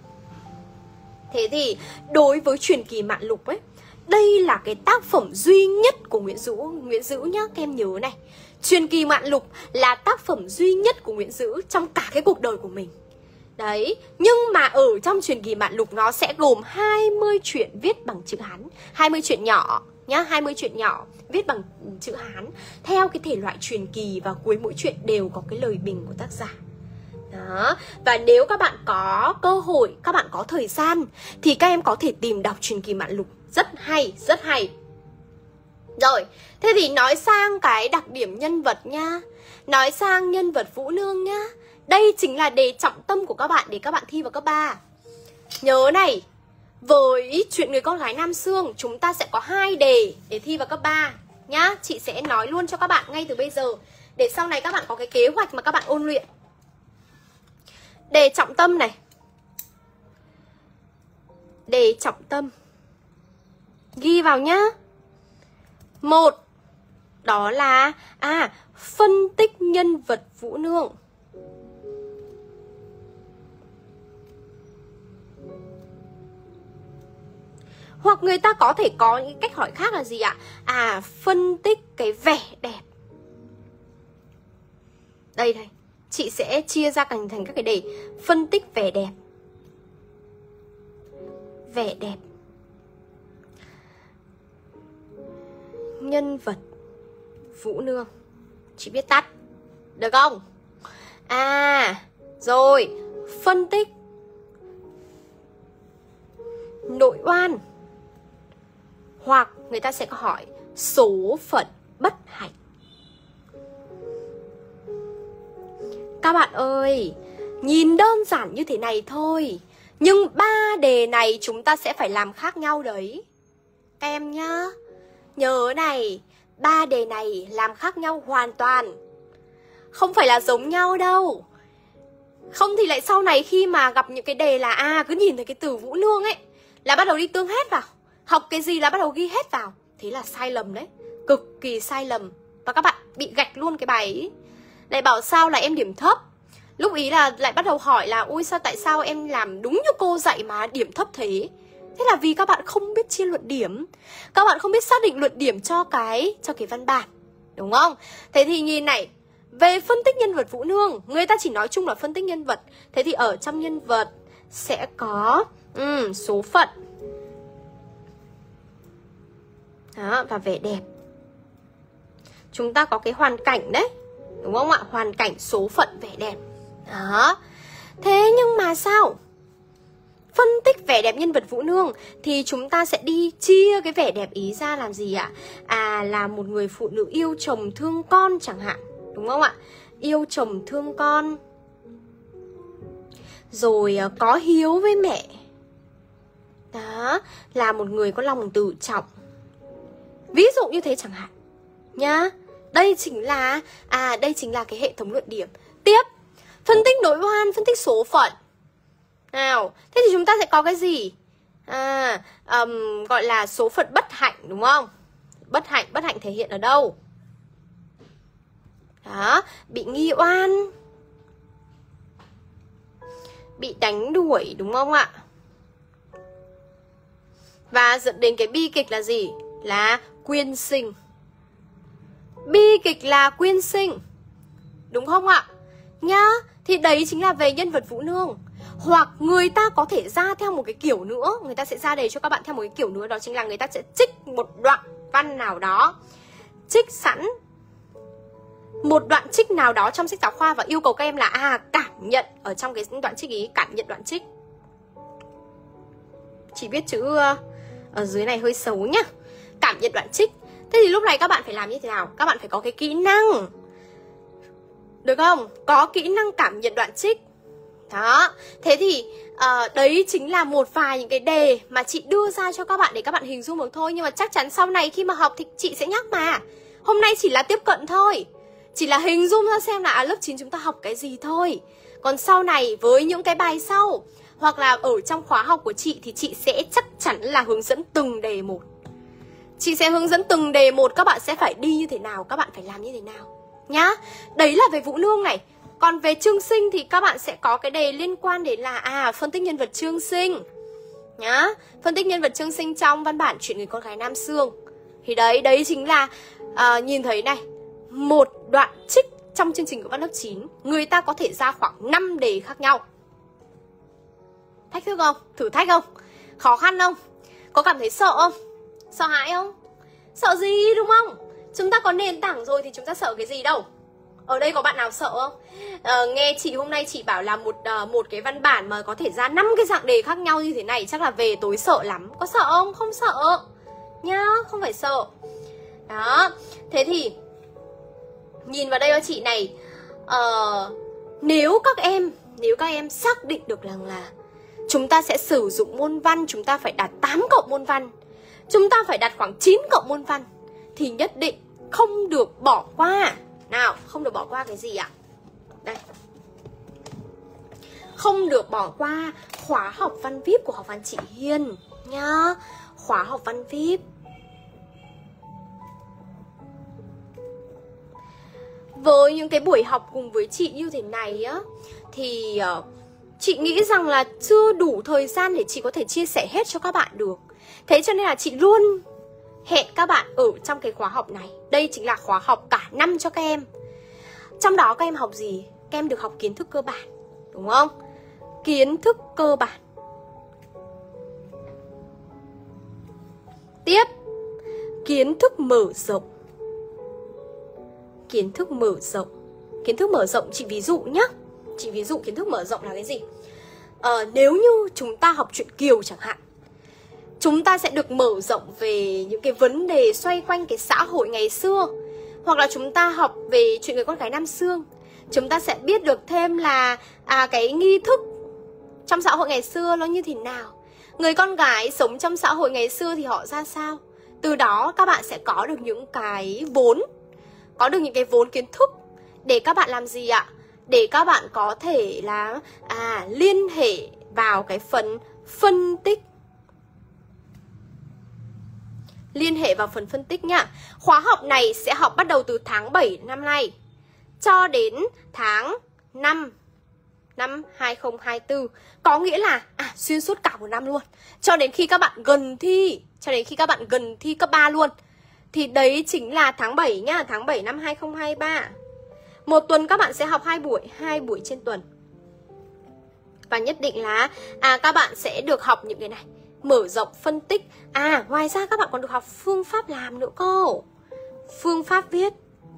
Thế thì đối với truyền kỳ Mạn Lục ấy, đây là cái tác phẩm duy nhất của Nguyễn Dữ. Nguyễn Dữ nhá, các em nhớ này, truyền kỳ Mạn Lục là tác phẩm duy nhất của Nguyễn Dữ trong cả cái cuộc đời của mình. Đấy, nhưng mà ở trong truyền kỳ Mạn Lục nó sẽ gồm hai mươi chuyện viết bằng chữ Hán, hai mươi chuyện nhỏ nhá, hai mươi chuyện nhỏ viết bằng chữ Hán theo cái thể loại truyền kỳ, và cuối mỗi chuyện đều có cái lời bình của tác giả. Đó. Và nếu các bạn có cơ hội, các bạn có thời gian thì các em có thể tìm đọc truyền kỳ Mạn Lục. Rất hay, rất hay. Rồi, thế thì nói sang cái đặc điểm nhân vật nha. Nói sang nhân vật Vũ Nương nhá. Đây chính là đề trọng tâm của các bạn để các bạn thi vào cấp ba. Nhớ này, với chuyện Người Con Gái Nam Xương chúng ta sẽ có hai đề để thi vào cấp ba nhá. Chị sẽ nói luôn cho các bạn ngay từ bây giờ để sau này các bạn có cái kế hoạch mà các bạn ôn luyện. Đề trọng tâm này. Đề trọng tâm. Ghi vào nhá. Một, đó là à phân tích nhân vật Vũ Nương. Hoặc người ta có thể có những cách hỏi khác là gì ạ? À, phân tích cái vẻ đẹp. Đây này, chị sẽ chia ra thành thành các cái đề. Phân tích vẻ đẹp. Vẻ đẹp. Nhân vật Vũ Nương. Chị biết tắt được không? À, rồi, phân tích nội oan. Hoặc người ta sẽ có hỏi số phận bất hạnh. Các bạn ơi, nhìn đơn giản như thế này thôi, nhưng ba đề này chúng ta sẽ phải làm khác nhau đấy các em nhá. Nhớ này, ba đề này làm khác nhau hoàn toàn. Không phải là giống nhau đâu. Không thì lại sau này khi mà gặp những cái đề là à cứ nhìn thấy cái từ Vũ Nương ấy là bắt đầu đi tương hết vào. Học cái gì là bắt đầu ghi hết vào. Thế là sai lầm đấy. Cực kỳ sai lầm. Và các bạn bị gạch luôn cái bài ấy. Lại bảo sao là em điểm thấp. Lúc ý là lại bắt đầu hỏi là ui sao tại sao em làm đúng như cô dạy mà điểm thấp thế. Thế là vì các bạn không biết chia luận điểm. Các bạn không biết xác định luận điểm cho cái cho cái văn bản. Đúng không? Thế thì nhìn này, về phân tích nhân vật Vũ Nương, người ta chỉ nói chung là phân tích nhân vật. Thế thì ở trong nhân vật sẽ có um, số phận. Đó, và vẻ đẹp. Chúng ta có cái hoàn cảnh đấy. Đúng không ạ? Hoàn cảnh, số phận, vẻ đẹp. Đó. Thế nhưng mà sao? Phân tích vẻ đẹp nhân vật Vũ Nương thì chúng ta sẽ đi chia cái vẻ đẹp ý ra làm gì ạ? À, là một người phụ nữ yêu chồng thương con chẳng hạn. Đúng không ạ? Yêu chồng thương con. Rồi có hiếu với mẹ. Đó, là một người có lòng tự trọng. Ví dụ như thế chẳng hạn nhá. Đây chính là à đây chính là cái hệ thống luận điểm. Tiếp, phân tích nội oan, phân tích số phận. Nào, thế thì chúng ta sẽ có cái gì? À, um, gọi là số phận bất hạnh đúng không? Bất hạnh, bất hạnh thể hiện ở đâu? Đó, bị nghi oan, bị đánh đuổi đúng không ạ? Và dẫn đến cái bi kịch là gì? Là quyên sinh. Bi kịch là quyên sinh. Đúng không ạ? Nhá, thì đấy chính là về nhân vật Vũ Nương. Hoặc người ta có thể ra theo một cái kiểu nữa. Người ta sẽ ra đề cho các bạn theo một cái kiểu nữa. Đó chính là người ta sẽ trích một đoạn văn nào đó, trích sẵn một đoạn trích nào đó trong sách giáo khoa và yêu cầu các em là à cảm nhận ở trong cái đoạn trích ý, cảm nhận đoạn trích. Chỉ biết chữ ở dưới này hơi xấu nhá. Cảm nhận đoạn trích. Thế thì lúc này các bạn phải làm như thế nào? Các bạn phải có cái kỹ năng. Được không? Có kỹ năng cảm nhận đoạn trích. Đó. Thế thì uh, đấy chính là một vài những cái đề mà chị đưa ra cho các bạn để các bạn hình dung được thôi. Nhưng mà chắc chắn sau này khi mà học thì chị sẽ nhắc mà. Hôm nay chỉ là tiếp cận thôi. Chỉ là hình dung ra xem là à, lớp chín chúng ta học cái gì thôi. Còn sau này với những cái bài sau hoặc là ở trong khóa học của chị thì chị sẽ chắc chắn là hướng dẫn từng đề một. Chị sẽ hướng dẫn từng đề một, các bạn sẽ phải đi như thế nào, các bạn phải làm như thế nào nhá. Đấy là về Vũ Nương này. Còn về Trương Sinh thì các bạn sẽ có cái đề liên quan đến là à phân tích nhân vật Trương Sinh nhá. Phân tích nhân vật Trương Sinh trong văn bản Chuyện Người Con Gái Nam Xương. Thì đấy, đấy chính là à, nhìn thấy này, một đoạn trích trong chương trình của văn lớp chín, người ta có thể ra khoảng năm đề khác nhau. Thách thức không? Thử thách không? Khó khăn không? Có cảm thấy sợ không? Sợ hãi không? Sợ gì đúng không? Chúng ta có nền tảng rồi thì chúng ta sợ cái gì đâu. Ở đây có bạn nào sợ không? À, nghe chị hôm nay chị bảo là một uh, một cái văn bản mà có thể ra năm cái dạng đề khác nhau như thế này, chắc là về tối sợ lắm. Có sợ không? Không sợ nhá, không phải sợ. Đó, thế thì nhìn vào đây cho chị này. uh, Nếu các em Nếu các em xác định được rằng là chúng ta sẽ sử dụng môn văn, chúng ta phải đạt tám cộng môn văn, chúng ta phải đạt khoảng chín cộng môn văn, thì nhất định không được bỏ qua. Nào, không được bỏ qua cái gì ạ? Đây, không được bỏ qua khóa học văn víp của học văn chị Hiên nhá. Khóa học văn víp. Với những cái buổi học cùng với chị như thế này á, thì uh, chị nghĩ rằng là chưa đủ thời gian để chị có thể chia sẻ hết cho các bạn được. Thế cho nên là chị luôn hẹn các bạn ở trong cái khóa học này. Đây chính là khóa học cả năm cho các em. Trong đó các em học gì? Các em được học kiến thức cơ bản, đúng không? Kiến thức cơ bản. Tiếp, kiến thức mở rộng. Kiến thức mở rộng. Kiến thức mở rộng chị ví dụ nhá. Chị ví dụ kiến thức mở rộng là cái gì? Ờ, nếu như chúng ta học truyện Kiều chẳng hạn, chúng ta sẽ được mở rộng về những cái vấn đề xoay quanh cái xã hội ngày xưa. Hoặc là chúng ta học về chuyện người con gái Nam Xương, chúng ta sẽ biết được thêm là à, cái nghi thức trong xã hội ngày xưa nó như thế nào. Người con gái sống trong xã hội ngày xưa thì họ ra sao. Từ đó các bạn sẽ có được những cái vốn, có được những cái vốn kiến thức để các bạn làm gì ạ? Để các bạn có thể là à, liên hệ vào cái phần phân tích. Liên hệ vào phần phân tích nhá. Khóa học này sẽ học bắt đầu từ tháng bảy năm nay cho đến tháng năm năm hai không hai tư. Có nghĩa là à, xuyên suốt cả một năm luôn, cho đến khi các bạn gần thi, cho đến khi các bạn gần thi cấp ba luôn. Thì đấy chính là tháng bảy nhá, tháng bảy năm hai không hai ba. Một tuần các bạn sẽ học hai buổi, hai buổi trên tuần. Và nhất định là à, các bạn sẽ được học những cái này, mở rộng phân tích. À, ngoài ra các bạn còn được học phương pháp làm nữa cơ. Phương pháp viết.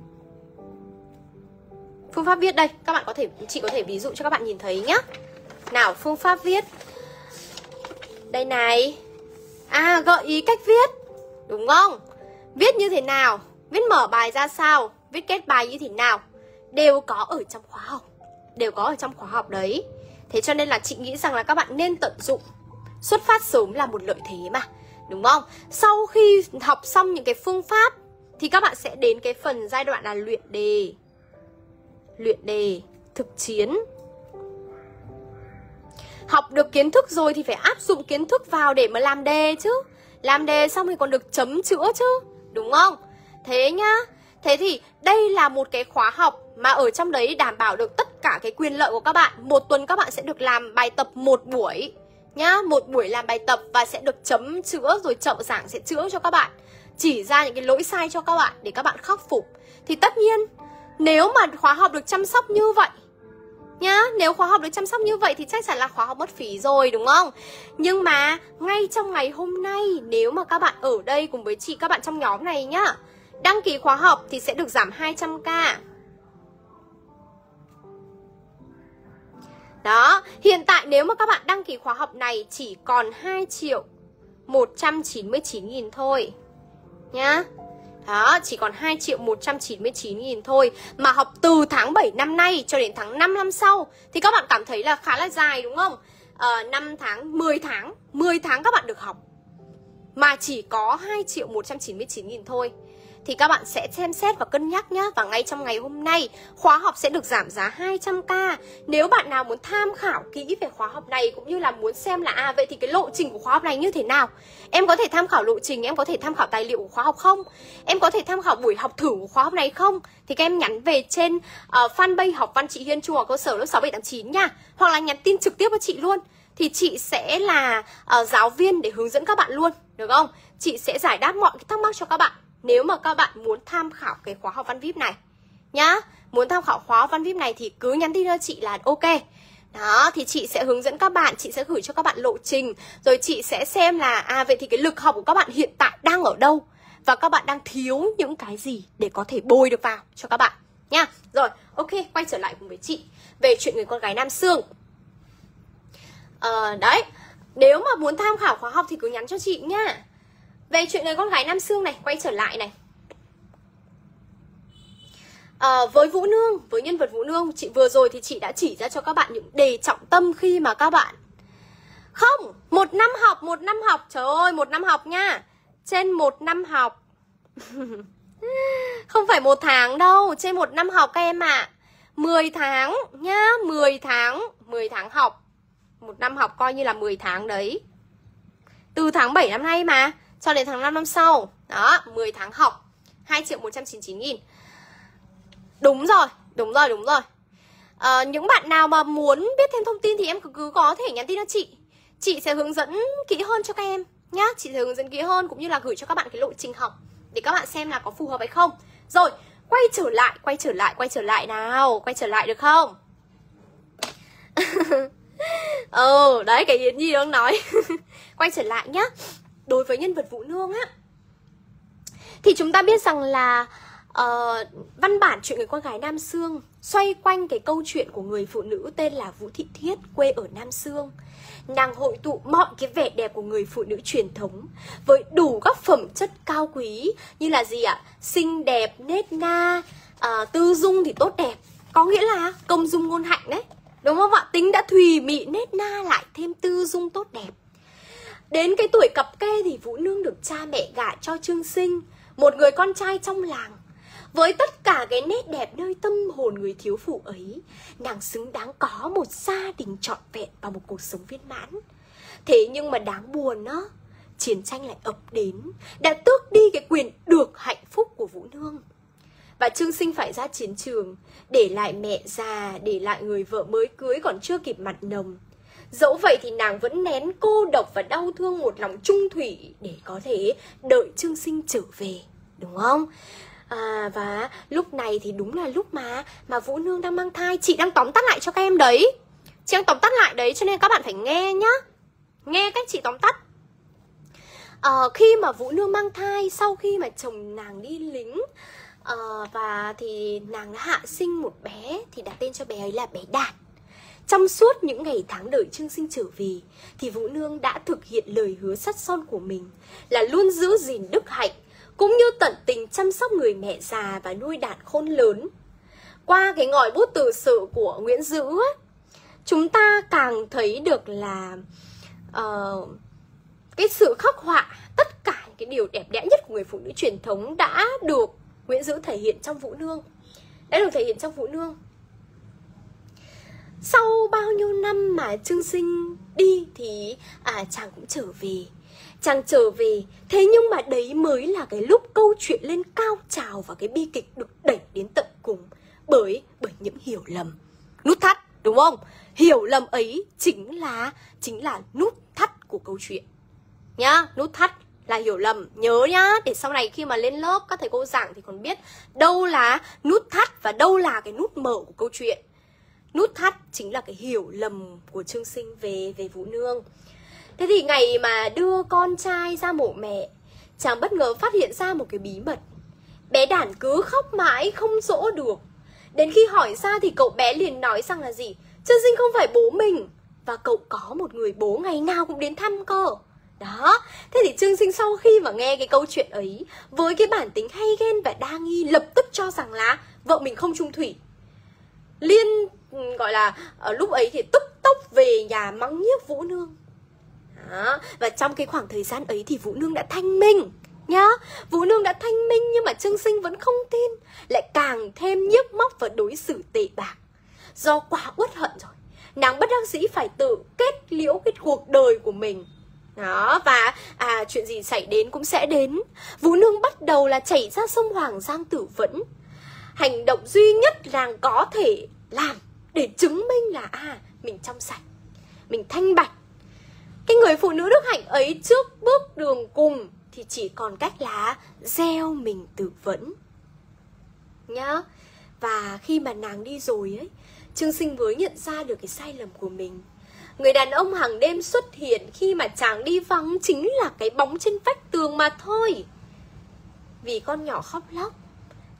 Phương pháp viết đây, các bạn có thể, chị có thể ví dụ cho các bạn nhìn thấy nhá. Nào, phương pháp viết. Đây này. À, gợi ý cách viết, đúng không? Viết như thế nào, viết mở bài ra sao, viết kết bài như thế nào, đều có ở trong khóa học. Đều có ở trong khóa học đấy. Thế cho nên là chị nghĩ rằng là các bạn nên tận dụng. Xuất phát sớm là một lợi thế mà, đúng không? Sau khi học xong những cái phương pháp thì các bạn sẽ đến cái phần giai đoạn là luyện đề. Luyện đề, thực chiến. Học được kiến thức rồi thì phải áp dụng kiến thức vào để mà làm đề chứ. Làm đề xong thì còn được chấm chữa chứ, đúng không? Thế nhá. Thế thì đây là một cái khóa học mà ở trong đấy đảm bảo được tất cả cái quyền lợi của các bạn. Một tuần các bạn sẽ được làm bài tập một buổi nhá, một buổi làm bài tập và sẽ được chấm chữa, rồi trợ giảng sẽ chữa cho các bạn, chỉ ra những cái lỗi sai cho các bạn để các bạn khắc phục. Thì tất nhiên nếu mà khóa học được chăm sóc như vậy nhá, nếu khóa học được chăm sóc như vậy thì chắc chắn là khóa học mất phí rồi, đúng không? Nhưng mà ngay trong ngày hôm nay, nếu mà các bạn ở đây cùng với chị, các bạn trong nhóm này nhá, đăng ký khóa học thì sẽ được giảm hai trăm k. Đó, hiện tại nếu mà các bạn đăng ký khóa học này chỉ còn hai triệu một trăm chín mươi chín nghìn thôi nhá. Đó, chỉ còn hai triệu một trăm chín mươi chín nghìn thôi. Mà học từ tháng bảy năm nay cho đến tháng năm năm sau thì các bạn cảm thấy là khá là dài, đúng không? À, năm tháng, mười tháng, mười tháng các bạn được học mà chỉ có hai triệu một trăm chín mươi chín nghìn thôi. Thì các bạn sẽ xem xét và cân nhắc nhá. Và ngay trong ngày hôm nay, khóa học sẽ được giảm giá hai trăm k. Nếu bạn nào muốn tham khảo kỹ về khóa học này, cũng như là muốn xem là à vậy thì cái lộ trình của khóa học này như thế nào, em có thể tham khảo lộ trình, em có thể tham khảo tài liệu của khóa học không, em có thể tham khảo buổi học thử của khóa học này không, thì các em nhắn về trên uh, fanpage Học Văn Chị Hiên Trung học cơ sở lớp sáu bảy tám chín nha. Hoặc là nhắn tin trực tiếp với chị luôn. Thì chị sẽ là uh, giáo viên để hướng dẫn các bạn luôn, được không? Chị sẽ giải đáp mọi cái thắc mắc cho các bạn nếu mà các bạn muốn tham khảo cái khóa học văn víp này nhá. Muốn tham khảo khóa học văn víp này thì cứ nhắn tin cho chị là ok. Đó, thì chị sẽ hướng dẫn các bạn, chị sẽ gửi cho các bạn lộ trình, rồi chị sẽ xem là à vậy thì cái lực học của các bạn hiện tại đang ở đâu và các bạn đang thiếu những cái gì để có thể bồi được vào cho các bạn nha. Rồi, ok, quay trở lại cùng với chị về chuyện người con gái Nam Xương. Ờ, đấy, nếu mà muốn tham khảo khóa học thì cứ nhắn cho chị nha. Về chuyện người con gái Nam Xương này, quay trở lại này. À, với Vũ Nương, với nhân vật Vũ Nương, chị vừa rồi thì chị đã chỉ ra cho các bạn những đề trọng tâm khi mà các bạn không, một năm học, một năm học, trời ơi, một năm học nha. Trên một năm học không phải một tháng đâu, trên một năm học các em ạ. à. mười tháng nhá, mười tháng, mười tháng học. Một năm học coi như là mười tháng đấy. Từ tháng bảy năm nay mà cho đến tháng năm năm sau. Đó, mười tháng học, hai triệu một trăm chín mươi chín nghìn. Đúng rồi, đúng rồi, đúng rồi. à, Những bạn nào mà muốn biết thêm thông tin thì em cứ, cứ có thể nhắn tin cho chị. Chị sẽ hướng dẫn kỹ hơn cho các em nhá. Chị sẽ hướng dẫn kỹ hơn cũng như là gửi cho các bạn cái lộ trình học để các bạn xem là có phù hợp hay không. Rồi, quay trở lại, quay trở lại, quay trở lại nào. Quay trở lại được không? Ừ, đấy, cái Yến Nhi đang nói. Quay trở lại nhá. Đối với nhân vật Vũ Nương á, thì chúng ta biết rằng là uh, văn bản chuyện người con gái Nam Xương xoay quanh cái câu chuyện của người phụ nữ tên là Vũ Thị Thiết, quê ở Nam Xương. Nàng hội tụ mọi cái vẻ đẹp của người phụ nữ truyền thống với đủ các phẩm chất cao quý như là gì ạ? Xinh đẹp, nết na, uh, tư dung thì tốt đẹp, có nghĩa là công dung ngôn hạnh đấy, đúng không ạ? Tính đã thùy mị nết na lại thêm tư dung tốt đẹp. Đến cái tuổi cập kê thì Vũ Nương được cha mẹ gả cho Trương Sinh, một người con trai trong làng. Với tất cả cái nét đẹp nơi tâm hồn người thiếu phụ ấy, nàng xứng đáng có một gia đình trọn vẹn và một cuộc sống viên mãn. Thế nhưng mà đáng buồn á, chiến tranh lại ập đến, đã tước đi cái quyền được hạnh phúc của Vũ Nương. Và Trương Sinh phải ra chiến trường, để lại mẹ già, để lại người vợ mới cưới còn chưa kịp mặt nồng. Dẫu vậy thì nàng vẫn nén cô độc và đau thương một lòng trung thủy để có thể đợi Trương Sinh trở về, đúng không? À, và lúc này thì đúng là lúc mà mà Vũ Nương đang mang thai. Chị đang tóm tắt lại cho các em đấy. Chị đang tóm tắt lại đấy, cho nên các bạn phải nghe nhá. Nghe cách chị tóm tắt. à, Khi mà Vũ Nương mang thai, sau khi mà chồng nàng đi lính, à, và thì nàng đã hạ sinh một bé, thì đặt tên cho bé ấy là bé Đạt. Trong suốt những ngày tháng đợi Trương Sinh trở về, thì Vũ Nương đã thực hiện lời hứa sắt son của mình là luôn giữ gìn đức hạnh, cũng như tận tình chăm sóc người mẹ già và nuôi Đạt khôn lớn. Qua cái ngòi bút từ sự của Nguyễn Dữ ấy, chúng ta càng thấy được là uh, cái sự khắc họa tất cả cái điều đẹp đẽ nhất của người phụ nữ truyền thống đã được Nguyễn Dữ thể hiện trong Vũ Nương. Đã được thể hiện trong Vũ Nương. Sau bao nhiêu năm mà Trương Sinh đi thì à, chàng cũng trở về. Chàng trở về, thế nhưng mà đấy mới là cái lúc câu chuyện lên cao trào và cái bi kịch được đẩy đến tận cùng bởi bởi những hiểu lầm. Nút thắt, đúng không? Hiểu lầm ấy chính là chính là nút thắt của câu chuyện. Nhá, nút thắt là hiểu lầm. Nhớ nhá, để sau này khi mà lên lớp các thầy cô giảng thì còn biết đâu là nút thắt và đâu là cái nút mở của câu chuyện. Nút thắt chính là cái hiểu lầm của Trương Sinh về về Vũ Nương. Thế thì ngày mà đưa con trai ra mộ mẹ, chàng bất ngờ phát hiện ra một cái bí mật. Bé Đản cứ khóc mãi không dỗ được. Đến khi hỏi ra thì cậu bé liền nói rằng là gì? Trương Sinh không phải bố mình, và cậu có một người bố ngày nào cũng đến thăm cơ. Đó, thế thì Trương Sinh sau khi mà nghe cái câu chuyện ấy, với cái bản tính hay ghen và đa nghi, lập tức cho rằng là vợ mình không trung thủy. Liên gọi là ở lúc ấy thì tức tốc về nhà mắng nhiếc Vũ Nương. Đó. Và trong cái khoảng thời gian ấy thì Vũ Nương đã thanh minh nhá. Vũ Nương đã thanh minh nhưng mà Trương Sinh vẫn không tin, lại càng thêm nhiếc móc và đối xử tệ bạc. Do quá uất hận rồi, nàng bất đắc dĩ phải tự kết liễu cái cuộc đời của mình. Đó, và à, chuyện gì xảy đến cũng sẽ đến. Vũ Nương bắt đầu là chảy ra sông Hoàng Giang tự vẫn. Hành động duy nhất nàng có thể làm để chứng minh là à, mình trong sạch, mình thanh bạch. Cái người phụ nữ đức hạnh ấy trước bước đường cùng thì chỉ còn cách là gieo mình tự vẫn nhá. Và khi mà nàng đi rồi ấy, Trương Sinh mới nhận ra được cái sai lầm của mình. Người đàn ông hàng đêm xuất hiện khi mà chàng đi vắng chính là cái bóng trên vách tường mà thôi. Vì con nhỏ khóc lóc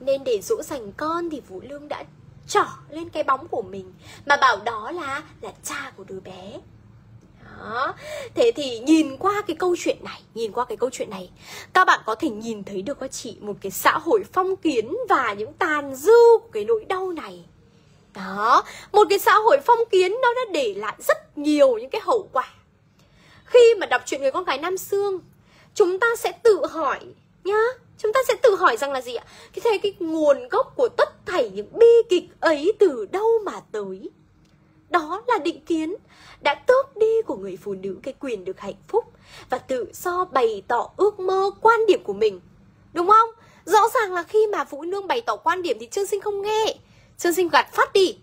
Nên để dỗ dành con thì Vũ Lương đã trỏ lên cái bóng của mình mà bảo đó là là cha của đứa bé. Đó. Thế thì nhìn qua cái câu chuyện này, nhìn qua cái câu chuyện này, các bạn có thể nhìn thấy được các chị một cái xã hội phong kiến và những tàn dư của cái nỗi đau này. Đó, một cái xã hội phong kiến nó đã để lại rất nhiều những cái hậu quả. Khi mà đọc chuyện Người Con Gái Nam Xương, chúng ta sẽ tự hỏi nhá, chúng ta sẽ tự hỏi rằng là gì ạ? Cái thế cái nguồn gốc của tất thảy những bi kịch ấy từ đâu mà tới? Đó là định kiến đã tước đi của người phụ nữ cái quyền được hạnh phúc và tự do bày tỏ ước mơ, quan điểm của mình. Đúng không? Rõ ràng là khi mà Vũ Nương bày tỏ quan điểm thì Trương Sinh không nghe, Trương Sinh gạt phát đi.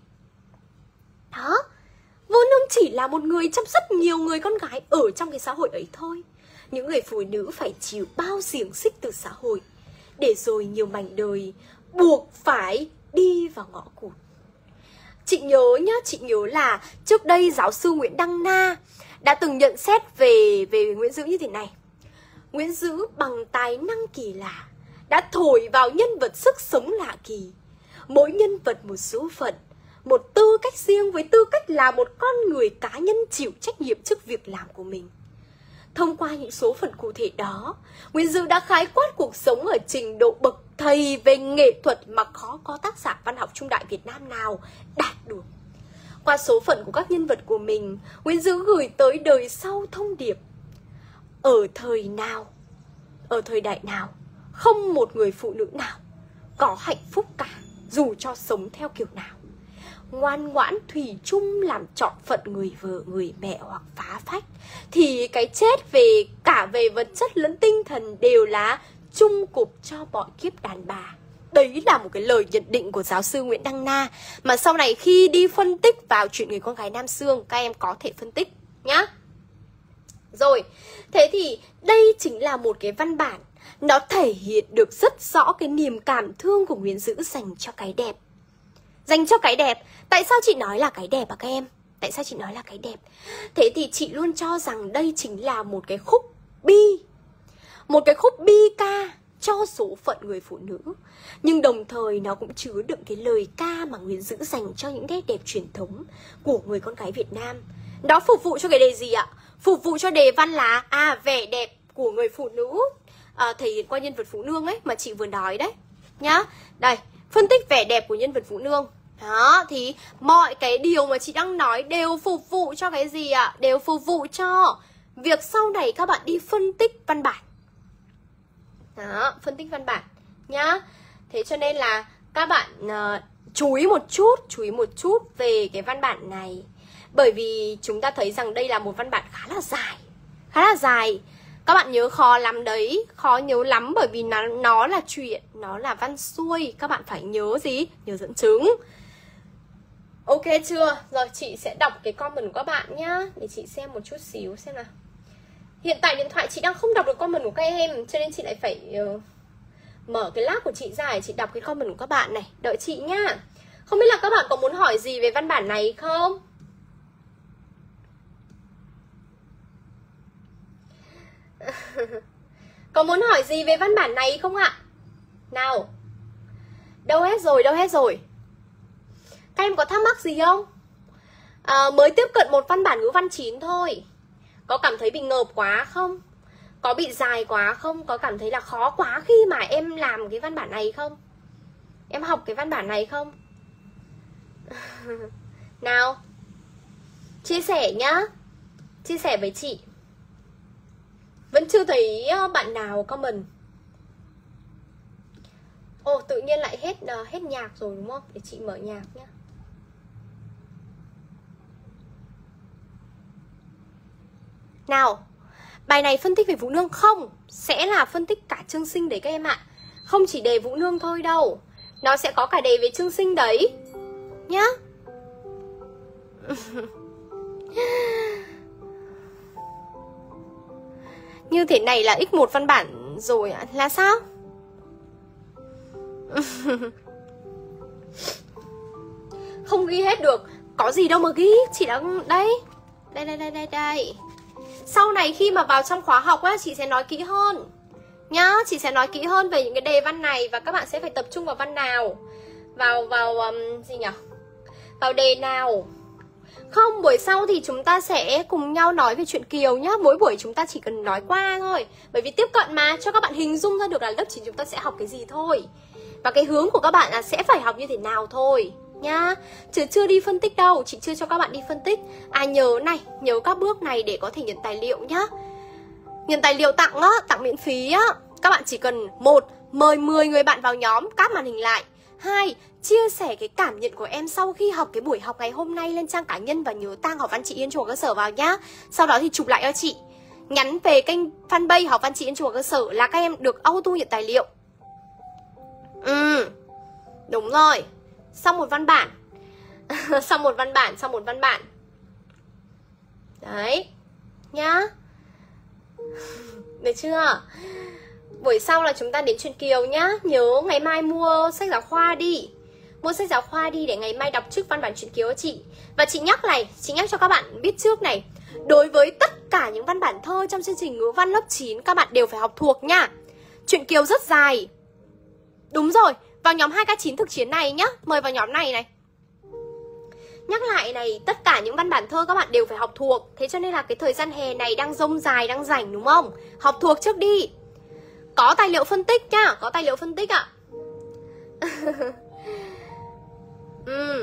Đó, Vũ Nương chỉ là một người trong rất nhiều người con gái ở trong cái xã hội ấy thôi. Những người phụ nữ phải chịu bao xiềng xích từ xã hội, để rồi nhiều mảnh đời buộc phải đi vào ngõ cụt. Chị nhớ nhá, chị nhớ là trước đây giáo sư Nguyễn Đăng Na đã từng nhận xét về, về Nguyễn Dữ như thế này. Nguyễn Dữ bằng tài năng kỳ lạ đã thổi vào nhân vật sức sống lạ kỳ. Mỗi nhân vật một số phận, một tư cách riêng với tư cách là một con người cá nhân chịu trách nhiệm trước việc làm của mình. Thông qua những số phận cụ thể đó, Nguyễn Dữ đã khái quát cuộc sống ở trình độ bậc thầy về nghệ thuật mà khó có tác giả văn học trung đại Việt Nam nào đạt được. Qua số phận của các nhân vật của mình, Nguyễn Dữ gửi tới đời sau thông điệp: ở thời nào, ở thời đại nào, không một người phụ nữ nào có hạnh phúc cả, dù cho sống theo kiểu nào. Ngoan ngoãn thủy chung làm trọn phận người vợ, người mẹ hoặc phá phách, thì cái chết về cả về vật chất lẫn tinh thần đều là chung cục cho mọi kiếp đàn bà. Đấy là một cái lời nhận định của giáo sư Nguyễn Đăng Na, mà sau này khi đi phân tích vào chuyện Người Con Gái Nam Xương, các em có thể phân tích nhá. Rồi, thế thì đây chính là một cái văn bản, nó thể hiện được rất rõ cái niềm cảm thương của Nguyễn Dữ dành cho cái đẹp. Dành cho cái đẹp. Tại sao chị nói là cái đẹp à các em? Tại sao chị nói là cái đẹp? Thế thì chị luôn cho rằng đây chính là một cái khúc bi, một cái khúc bi ca cho số phận người phụ nữ. Nhưng đồng thời nó cũng chứa đựng cái lời ca mà Nguyễn Dữ dành cho những nét đẹp truyền thống của người con gái Việt Nam. Đó phục vụ cho cái đề gì ạ? Phục vụ cho đề văn là à, vẻ đẹp của người phụ nữ à, thể hiện qua nhân vật Vũ Nương ấy mà chị vừa nói đấy nhá. Đây, phân tích vẻ đẹp của nhân vật Vũ Nương. Đó, thì mọi cái điều mà chị đang nói đều phục vụ cho cái gì ạ? Đều phục vụ cho việc sau này các bạn đi phân tích văn bản. Đó, phân tích văn bản nhá. Thế cho nên là các bạn uh, chú ý một chút, chú ý một chút về cái văn bản này. Bởi vì chúng ta thấy rằng đây là một văn bản khá là dài, khá là dài. Các bạn nhớ khó lắm đấy, khó nhớ lắm bởi vì nó, nó là chuyện, nó là văn xuôi. Các bạn phải nhớ gì? Nhớ dẫn chứng. Ok chưa? Rồi chị sẽ đọc cái comment của các bạn nhá. Để chị xem một chút xíu xem nào. Hiện tại điện thoại chị đang không đọc được comment của các em, cho nên chị lại phải uh, mở cái lab của chị ra để chị đọc cái comment của các bạn này. Đợi chị nhá. Không biết là các bạn có muốn hỏi gì về văn bản này không? Có muốn hỏi gì về văn bản này không ạ? Nào. Đâu hết rồi, đâu hết rồi. Các em có thắc mắc gì không? À, mới tiếp cận một văn bản ngữ văn chín thôi. Có cảm thấy bị ngợp quá không? Có bị dài quá không? Có cảm thấy là khó quá khi mà em làm cái văn bản này không? Em học cái văn bản này không? Nào, chia sẻ nhá. Chia sẻ với chị. Vẫn chưa thấy bạn nào comment. Ồ, tự nhiên lại hết uh, hết nhạc rồi đúng không? Để chị mở nhạc nhá. Nào, bài này phân tích về Vũ Nương không? Sẽ là phân tích cả Trương Sinh đấy các em ạ. Không chỉ đề Vũ Nương thôi đâu. Nó sẽ có cả đề về Trương Sinh đấy nhá. Như thế này là x một văn bản rồi ạ. Là sao? Không ghi hết được. Có gì đâu mà ghi. Chị đang... Đây. Đây đây đây đây đây. Sau này khi mà vào trong khóa học á, chị sẽ nói kỹ hơn nhá. Chị sẽ nói kỹ hơn về những cái đề văn này và các bạn sẽ phải tập trung vào văn nào, vào vào um, gì nhỉ? Vào đề nào. Không, buổi sau thì chúng ta sẽ cùng nhau nói về chuyện Kiều nhá. Mỗi buổi chúng ta chỉ cần nói qua thôi. Bởi vì tiếp cận mà, cho các bạn hình dung ra được là lớp chín chúng ta sẽ học cái gì thôi. Và cái hướng của các bạn là sẽ phải học như thế nào thôi nhá. Chứ chưa đi phân tích đâu, chị chưa cho các bạn đi phân tích. À nhớ này, nhớ các bước này để có thể nhận tài liệu nhá. Nhận tài liệu tặng á, tặng miễn phí á. Các bạn chỉ cần một, mời mười người bạn vào nhóm, cáp màn hình lại. Hai, chia sẻ cái cảm nhận của em sau khi học cái buổi học ngày hôm nay lên trang cá nhân và nhớ tag Học Văn Chị Yên Trung Học Cơ Sở vào nhá. Sau đó thì chụp lại cho chị, nhắn về kênh fanpage Học Văn Chị Yên Trung học Cơ Sở là các em được auto nhận tài liệu. Ừ, đúng rồi. Xong một văn bản. Xong một văn bản, xong một văn bản. Đấy, nhá. Được chưa? Buổi sau là chúng ta đến chuyện Kiều nhá. Nhớ ngày mai mua sách giáo khoa đi. Mua sách giáo khoa đi để ngày mai đọc trước văn bản chuyện Kiều cho chị. Và chị nhắc này, chị nhắc cho các bạn biết trước này. Đối với tất cả những văn bản thơ trong chương trình ngữ văn lớp chín, các bạn đều phải học thuộc nha. Chuyện Kiều rất dài. Đúng rồi, vào nhóm hai k chín thực chiến này nhá. Mời vào nhóm này này. Nhắc lại này, tất cả những văn bản thơ các bạn đều phải học thuộc. Thế cho nên là cái thời gian hè này đang rông dài, đang rảnh đúng không? Học thuộc trước đi. Có tài liệu phân tích nhá, có tài liệu phân tích ạ. ừ.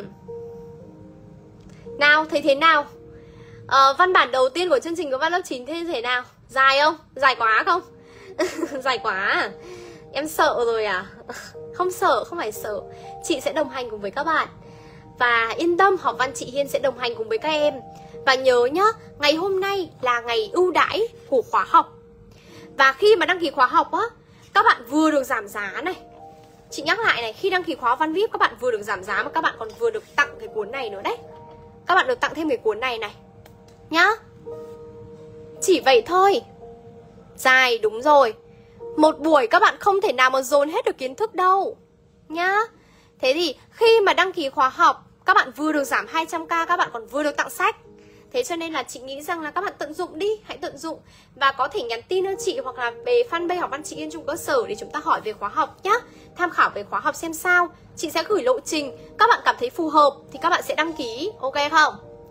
Nào, thấy thế nào? Ờ, văn bản đầu tiên của chương trình ngữ văn lớp chín thế thế nào? Dài không? Dài quá không? Dài quá à? Em sợ rồi à? Không sợ, không phải sợ. Chị sẽ đồng hành cùng với các bạn. Và yên tâm, Học Văn Chị Hiên sẽ đồng hành cùng với các em. Và nhớ nhá, ngày hôm nay là ngày ưu đãi của khóa học. Và khi mà đăng ký khóa học á, các bạn vừa được giảm giá này. Chị nhắc lại này, khi đăng ký khóa Văn vê i pê các bạn vừa được giảm giá mà các bạn còn vừa được tặng cái cuốn này nữa đấy. Các bạn được tặng thêm cái cuốn này này nhá. Chỉ vậy thôi. Dài, đúng rồi. Một buổi các bạn không thể nào mà dồn hết được kiến thức đâu nhá. Thế thì khi mà đăng ký khóa học, các bạn vừa được giảm hai trăm k, các bạn còn vừa được tặng sách. Thế cho nên là chị nghĩ rằng là các bạn tận dụng đi, hãy tận dụng. Và có thể nhắn tin cho chị hoặc là về fanpage Học Văn Chị Yên Trung Cơ Sở để chúng ta hỏi về khóa học nhá. Tham khảo về khóa học xem sao. Chị sẽ gửi lộ trình, các bạn cảm thấy phù hợp thì các bạn sẽ đăng ký, ok không?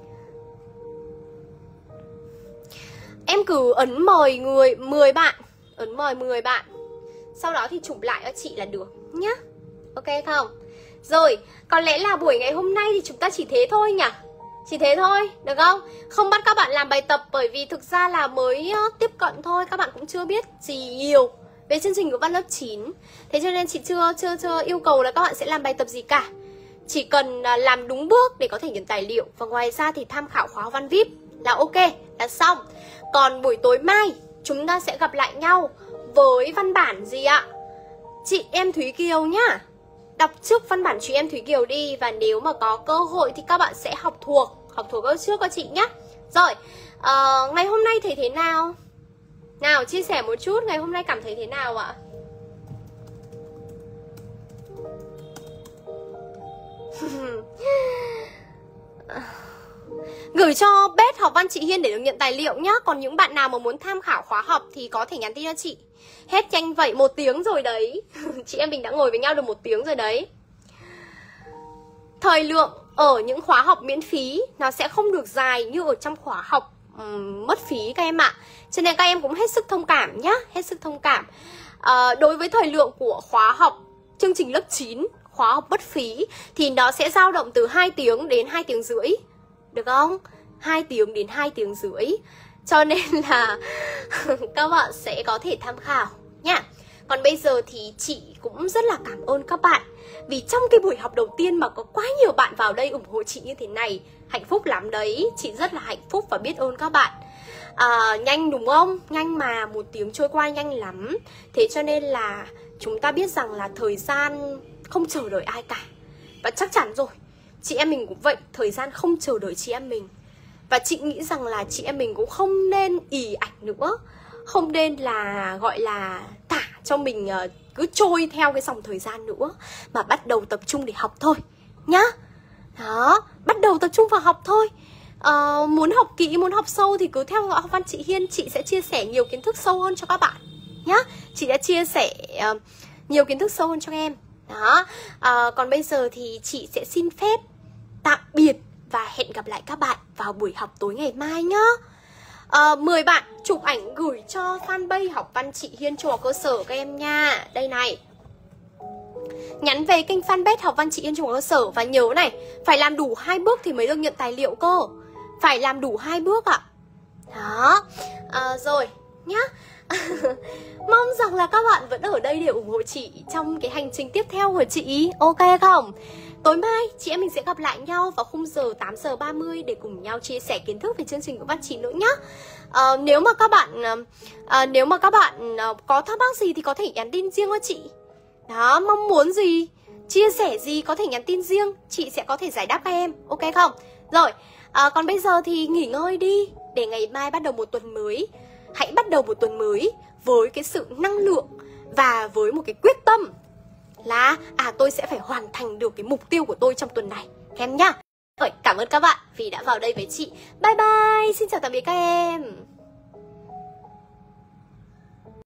Em cứ ấn mời người mười bạn, ấn mời mười bạn. Sau đó thì chụp lại cho chị là được nhá. Ok không? Rồi, có lẽ là buổi ngày hôm nay thì chúng ta chỉ thế thôi nhỉ? Chỉ thế thôi, được không? Không bắt các bạn làm bài tập bởi vì thực ra là mới tiếp cận thôi. Các bạn cũng chưa biết gì nhiều về chương trình ngữ văn lớp chín. Thế cho nên chị chưa, chưa, chưa yêu cầu là các bạn sẽ làm bài tập gì cả. Chỉ cần làm đúng bước để có thể nhận tài liệu. Và ngoài ra thì tham khảo khóa Văn vê i pê là ok, là xong. Còn buổi tối mai chúng ta sẽ gặp lại nhau với văn bản gì ạ? Chị em Thúy Kiều nhá. Đọc trước văn bản chị em Thúy Kiều đi. Và nếu mà có cơ hội thì các bạn sẽ học thuộc. Học thuộc trước cho chị nhá. Rồi, uh, ngày hôm nay thấy thế nào? Nào, chia sẻ một chút, ngày hôm nay cảm thấy thế nào ạ? Gửi cho page Học Văn Chị Hiên để được nhận tài liệu nhá. Còn những bạn nào mà muốn tham khảo khóa học thì có thể nhắn tin cho chị. Hết nhanh vậy, một tiếng rồi đấy. Chị em mình đã ngồi với nhau được một tiếng rồi đấy. Thời lượng ở những khóa học miễn phí nó sẽ không được dài như ở trong khóa học um, mất phí các em ạ. Cho nên các em cũng hết sức thông cảm nhá. Hết sức thông cảm. à, Đối với thời lượng của khóa học chương trình lớp chín, khóa học mất phí, thì nó sẽ dao động từ hai tiếng đến hai tiếng rưỡi. Được không? hai tiếng đến hai tiếng rưỡi. Cho nên là các bạn sẽ có thể tham khảo nha. Còn bây giờ thì chị cũng rất là cảm ơn các bạn. Vì trong cái buổi học đầu tiên mà có quá nhiều bạn vào đây ủng hộ chị như thế này. Hạnh phúc lắm đấy. Chị rất là hạnh phúc và biết ơn các bạn. à, Nhanh đúng không? Nhanh mà, một tiếng trôi qua nhanh lắm. Thế cho nên là chúng ta biết rằng là thời gian không chờ đợi ai cả. Và chắc chắn rồi, chị em mình cũng vậy. Thời gian không chờ đợi chị em mình. Và chị nghĩ rằng là chị em mình cũng không nên ì ạch nữa. Không nên là gọi là thả cho mình cứ trôi theo cái dòng thời gian nữa. Mà bắt đầu tập trung để học thôi nhá. Đó, bắt đầu tập trung vào học thôi. à, Muốn học kỹ, muốn học sâu thì cứ theo Học Văn Chị Hiên. Chị sẽ chia sẻ nhiều kiến thức sâu hơn cho các bạn nhá. Chị đã chia sẻ uh, nhiều kiến thức sâu hơn cho em. Đó, uh, còn bây giờ thì chị sẽ xin phép tạm biệt và hẹn gặp lại các bạn vào buổi học tối ngày mai nhá. uh, mười bạn chụp ảnh gửi cho fanpage Học Văn Chị Hiên Trung học cơ sở các em nha. Đây này, nhắn về kênh fanpage Học Văn Chị Hiên Trung học cơ sở. Và nhớ này, phải làm đủ hai bước thì mới được nhận tài liệu cơ. Phải làm đủ hai bước ạ. Đó, à, rồi nhá. Mong rằng là các bạn vẫn ở đây để ủng hộ chị trong cái hành trình tiếp theo của chị, ok không? Tối mai chị em mình sẽ gặp lại nhau vào khung giờ tám giờ ba mươi để cùng nhau chia sẻ kiến thức về chương trình của Văn Chị nữa nhá. À, nếu mà các bạn à, nếu mà các bạn à, có thắc mắc gì thì có thể nhắn tin riêng cho chị. Đó, mong muốn gì, chia sẻ gì có thể nhắn tin riêng, chị sẽ có thể giải đáp các em, ok không? Rồi, à, còn bây giờ thì nghỉ ngơi đi để ngày mai bắt đầu một tuần mới. Hãy bắt đầu một tuần mới với cái sự năng lượng và với một cái quyết tâm là à tôi sẽ phải hoàn thành được cái mục tiêu của tôi trong tuần này các em nhá. Rồi, cảm ơn các bạn vì đã vào đây với chị. Bye bye, xin chào tạm biệt các em.